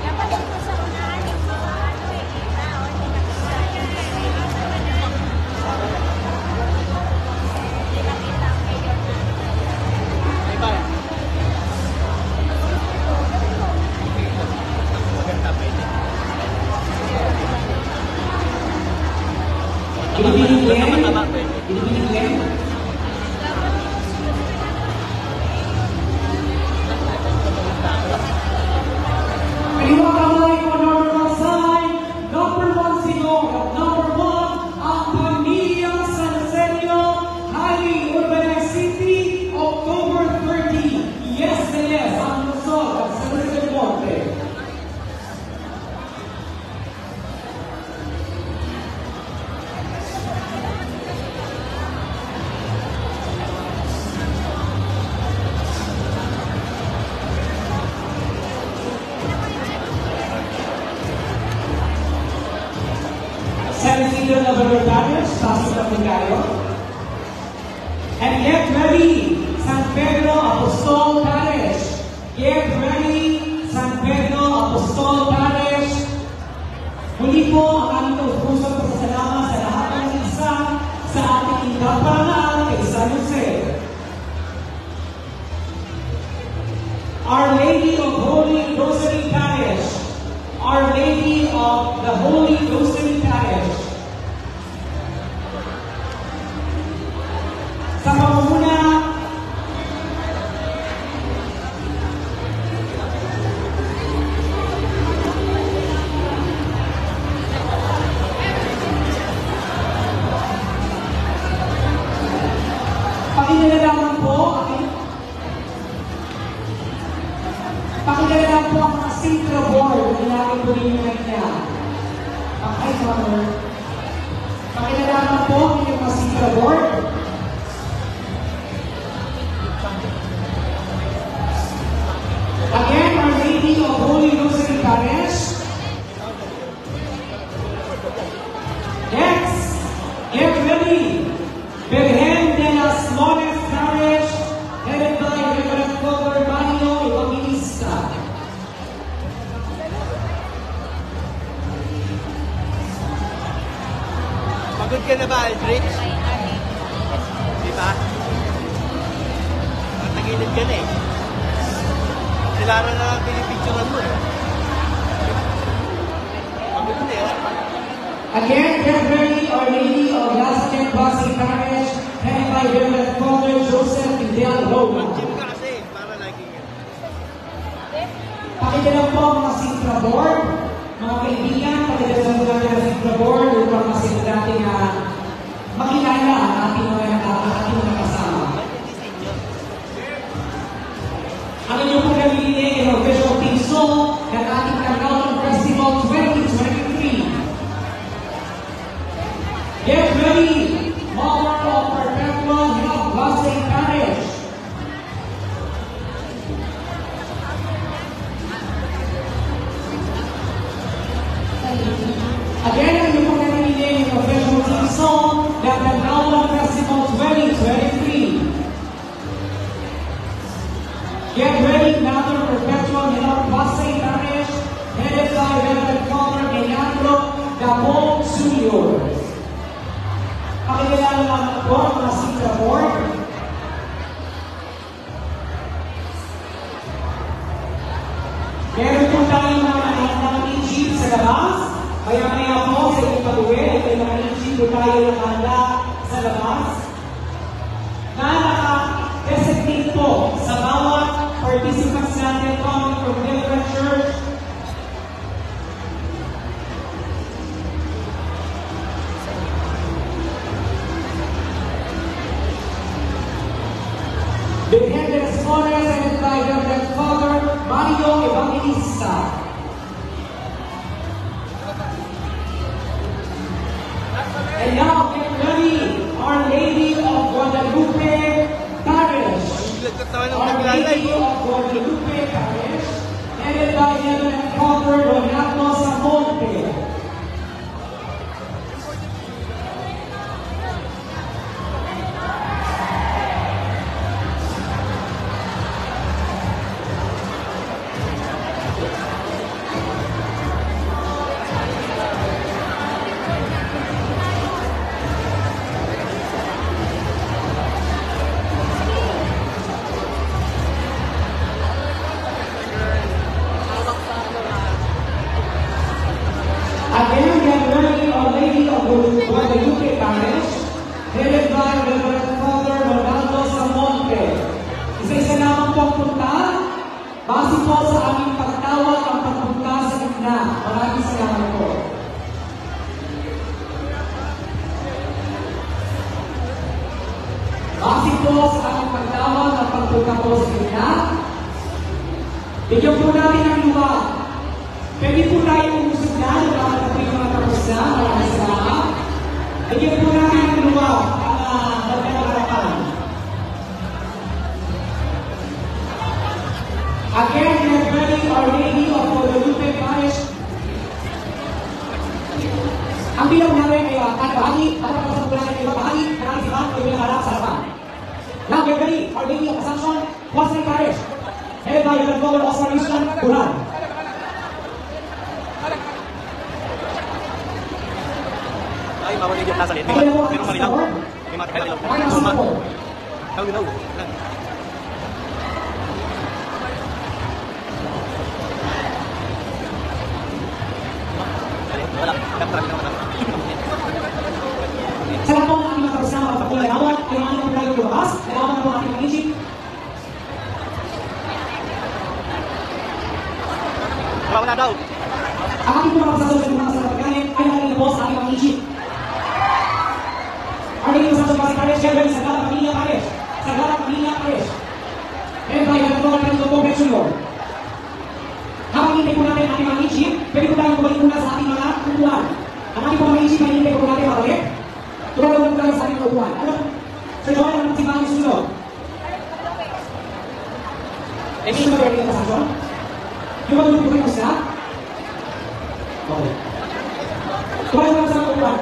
Ivan. Pilipinas Mataba, pwede. And get ready, San Pedro Apostol Parish. Get ready, San Pedro Apostol Parish. Muli po ang aming taus-pusong pasasalamat sa lahat ng isa sa ating ikaparangal kay San Jose. Our Lady of Holy Rosary Parish. Our Lady of the Holy Rosary Parish. Sa pamumuna pakinalalaman po pakinalalaman po ang mga Sintra Board na nilagay po rin yung niya. Okay, Father. Pakinalalaman po ang inyong mga Sintra Board. Again, Our Lady of Holy Rosary Parish. Next, get ready. Virgen de las Flores Parish, headed by Reverend Father Mario Evangelista. Pagod ka na ba, Aldrich? Di ba? Natagilid ka na eh. Silara na lang pinipicturan mo eh. Pagod na eh. Again, get ready, Our Lady of Lasken Basi Parish, headed by Reverend Father Joseph Fidel Roma. Gym ka kasi, para laging yan. Pakita po ang mga Sintra Board. Mga kaibigan, pakita po natin ang Sintra Board upang masita natin na makilala ang ating mga ating mga kasama. Ang inyong pong nabili ay official theme song ng ating Tanggalan Festival twenty twenty-three. Get ready, Mother of Perpetual Help Blessing Parish. Again, ang inyong pong nabili ay official theme song ng Tanggalan Festival twenty twenty-three. Get ready, Mother Perpetual Help Blessing Parish, headed by Reverend Father Leandro Gabon Junior Pakilala naman po ang mga Sintra Board. Meron po tayong mga nakahanda ng jeep sa labas. Kaya maya po sa inyong pag-uwi, ay may mga jeep po tayo nakahanda sa labas. Na naka-designate po sa bawat participants natin coming from different church. Virgen de las Flores, headed by Reverend Father Mario Evangelista. And now get ready, Our Lady of Guadalupe Parish. Our Lady of Guadalupe Parish, headed by Reverend Father Leonardo Samonte. Again, get ready, Our Lady of Guadalupe Parish, headed by Reverend Father Ronaldo Samonte. Isa-isa naman po ang punta, base po sa aming pagtawag ang pagpunta sa gitna. Maraming salamat po. Base po sa aming pagtawag ang pagpunta po sa gitna. Bigyan po natin ang luwag. Pwede po tayo umusap na, nagkakaroon na po yung mga tapos na, maraming salamat. Bigyan po natin ang luwag, ang uh, nagkakarapan. Again, we are ready, Our Lady of Guadalupe Parish. Ang bilang namin ay uh, at bahagi, at ang pasabulan ay bahagi, maraming salamat, ay bilang harap sa harapan. ready. Our lady of Assumption, Wasay Parish. Headed by Lieutenant Governor Oscar Islan Bulan. Ay, mawala yung nasa lito. Pero Pero malinaw. May mga kailan. Ay, nasa po. Kalinaw. Wala. Dapat naman. Sa lahat po ng ating mga kasama at patuloy awat, ay ang ating pagkalit lumabas, nalaman na po ang ating pag-isip. Wala na daw. Ang ating mga kasasunod sa mga sa pagkalit ay nakaling po sa ating pag-isip. Ang ating mga kasasunod sa Paris, Siyempre, Sagrada Familia Paris. Sagrada Familia Paris. Headed by Lieutenant Governor Pedro Pope Junior Habang hintay po natin ang ating mga isip, pwede po tayong bumalik muna sa ating mga upuan. Ang ating mga isip ay hintay po natin mabalik. Tumawag na po tayo sa ating mga upuan. Ano? Sir Joel, ang simbahan yung sunod. Eh, gusto ba yung kasasyon? Yung matulog po kayo sila? Okay. Tumawag na po sa mga upuan.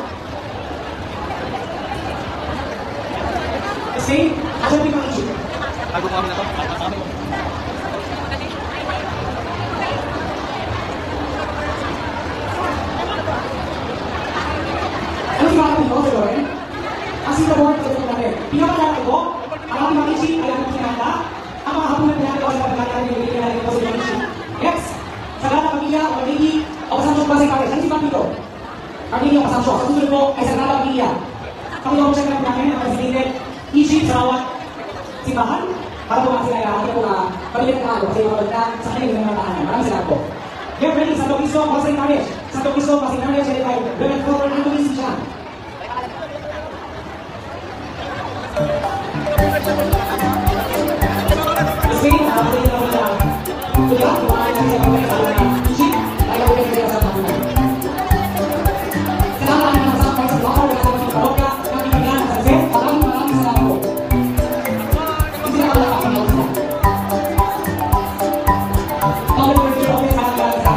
Kasi, asan yung mga isip? Bago kami na to. Ano si mga ito, Sir Joel? Ang sinabuhan sa ito natin. Pinakalala ko, ang ating mga isip ay ating kinanda. Ang mga hapon na pinagawa sa pagkakala natin yung pinagawa ko sa mga isip. Yes! Sagrada Familia, o Lady, o Kasansyon Pasay Paris. Ano si Pang dito? Ang Lady o Kasansyon. Sa susunod po ay Sagrada Familia. Panginoon siya natin namin ang designated isip sa bawat simbahan. Para po mga sila ay ating po na pamilyang kahalo kasi yung mga banda sa kanyang mga tahanan. Maraming salamat po. Get ready, Santo Cristo, Pasay Paris. Santo Cristo, Pasay Paris, siya tayo. Reverend Father Anthony Sijan. Kasi, ang ating mga mga tuya, kung ano yung mga mga mga isip, ay gawin kayo sa mga salamat ang mga sa mga sa mga sa mga parokya, kami mga sa set, maraming maraming salamat po. Hindi na wala kami mga sa Pablo Virgil, okay sa mga sa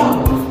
Manila.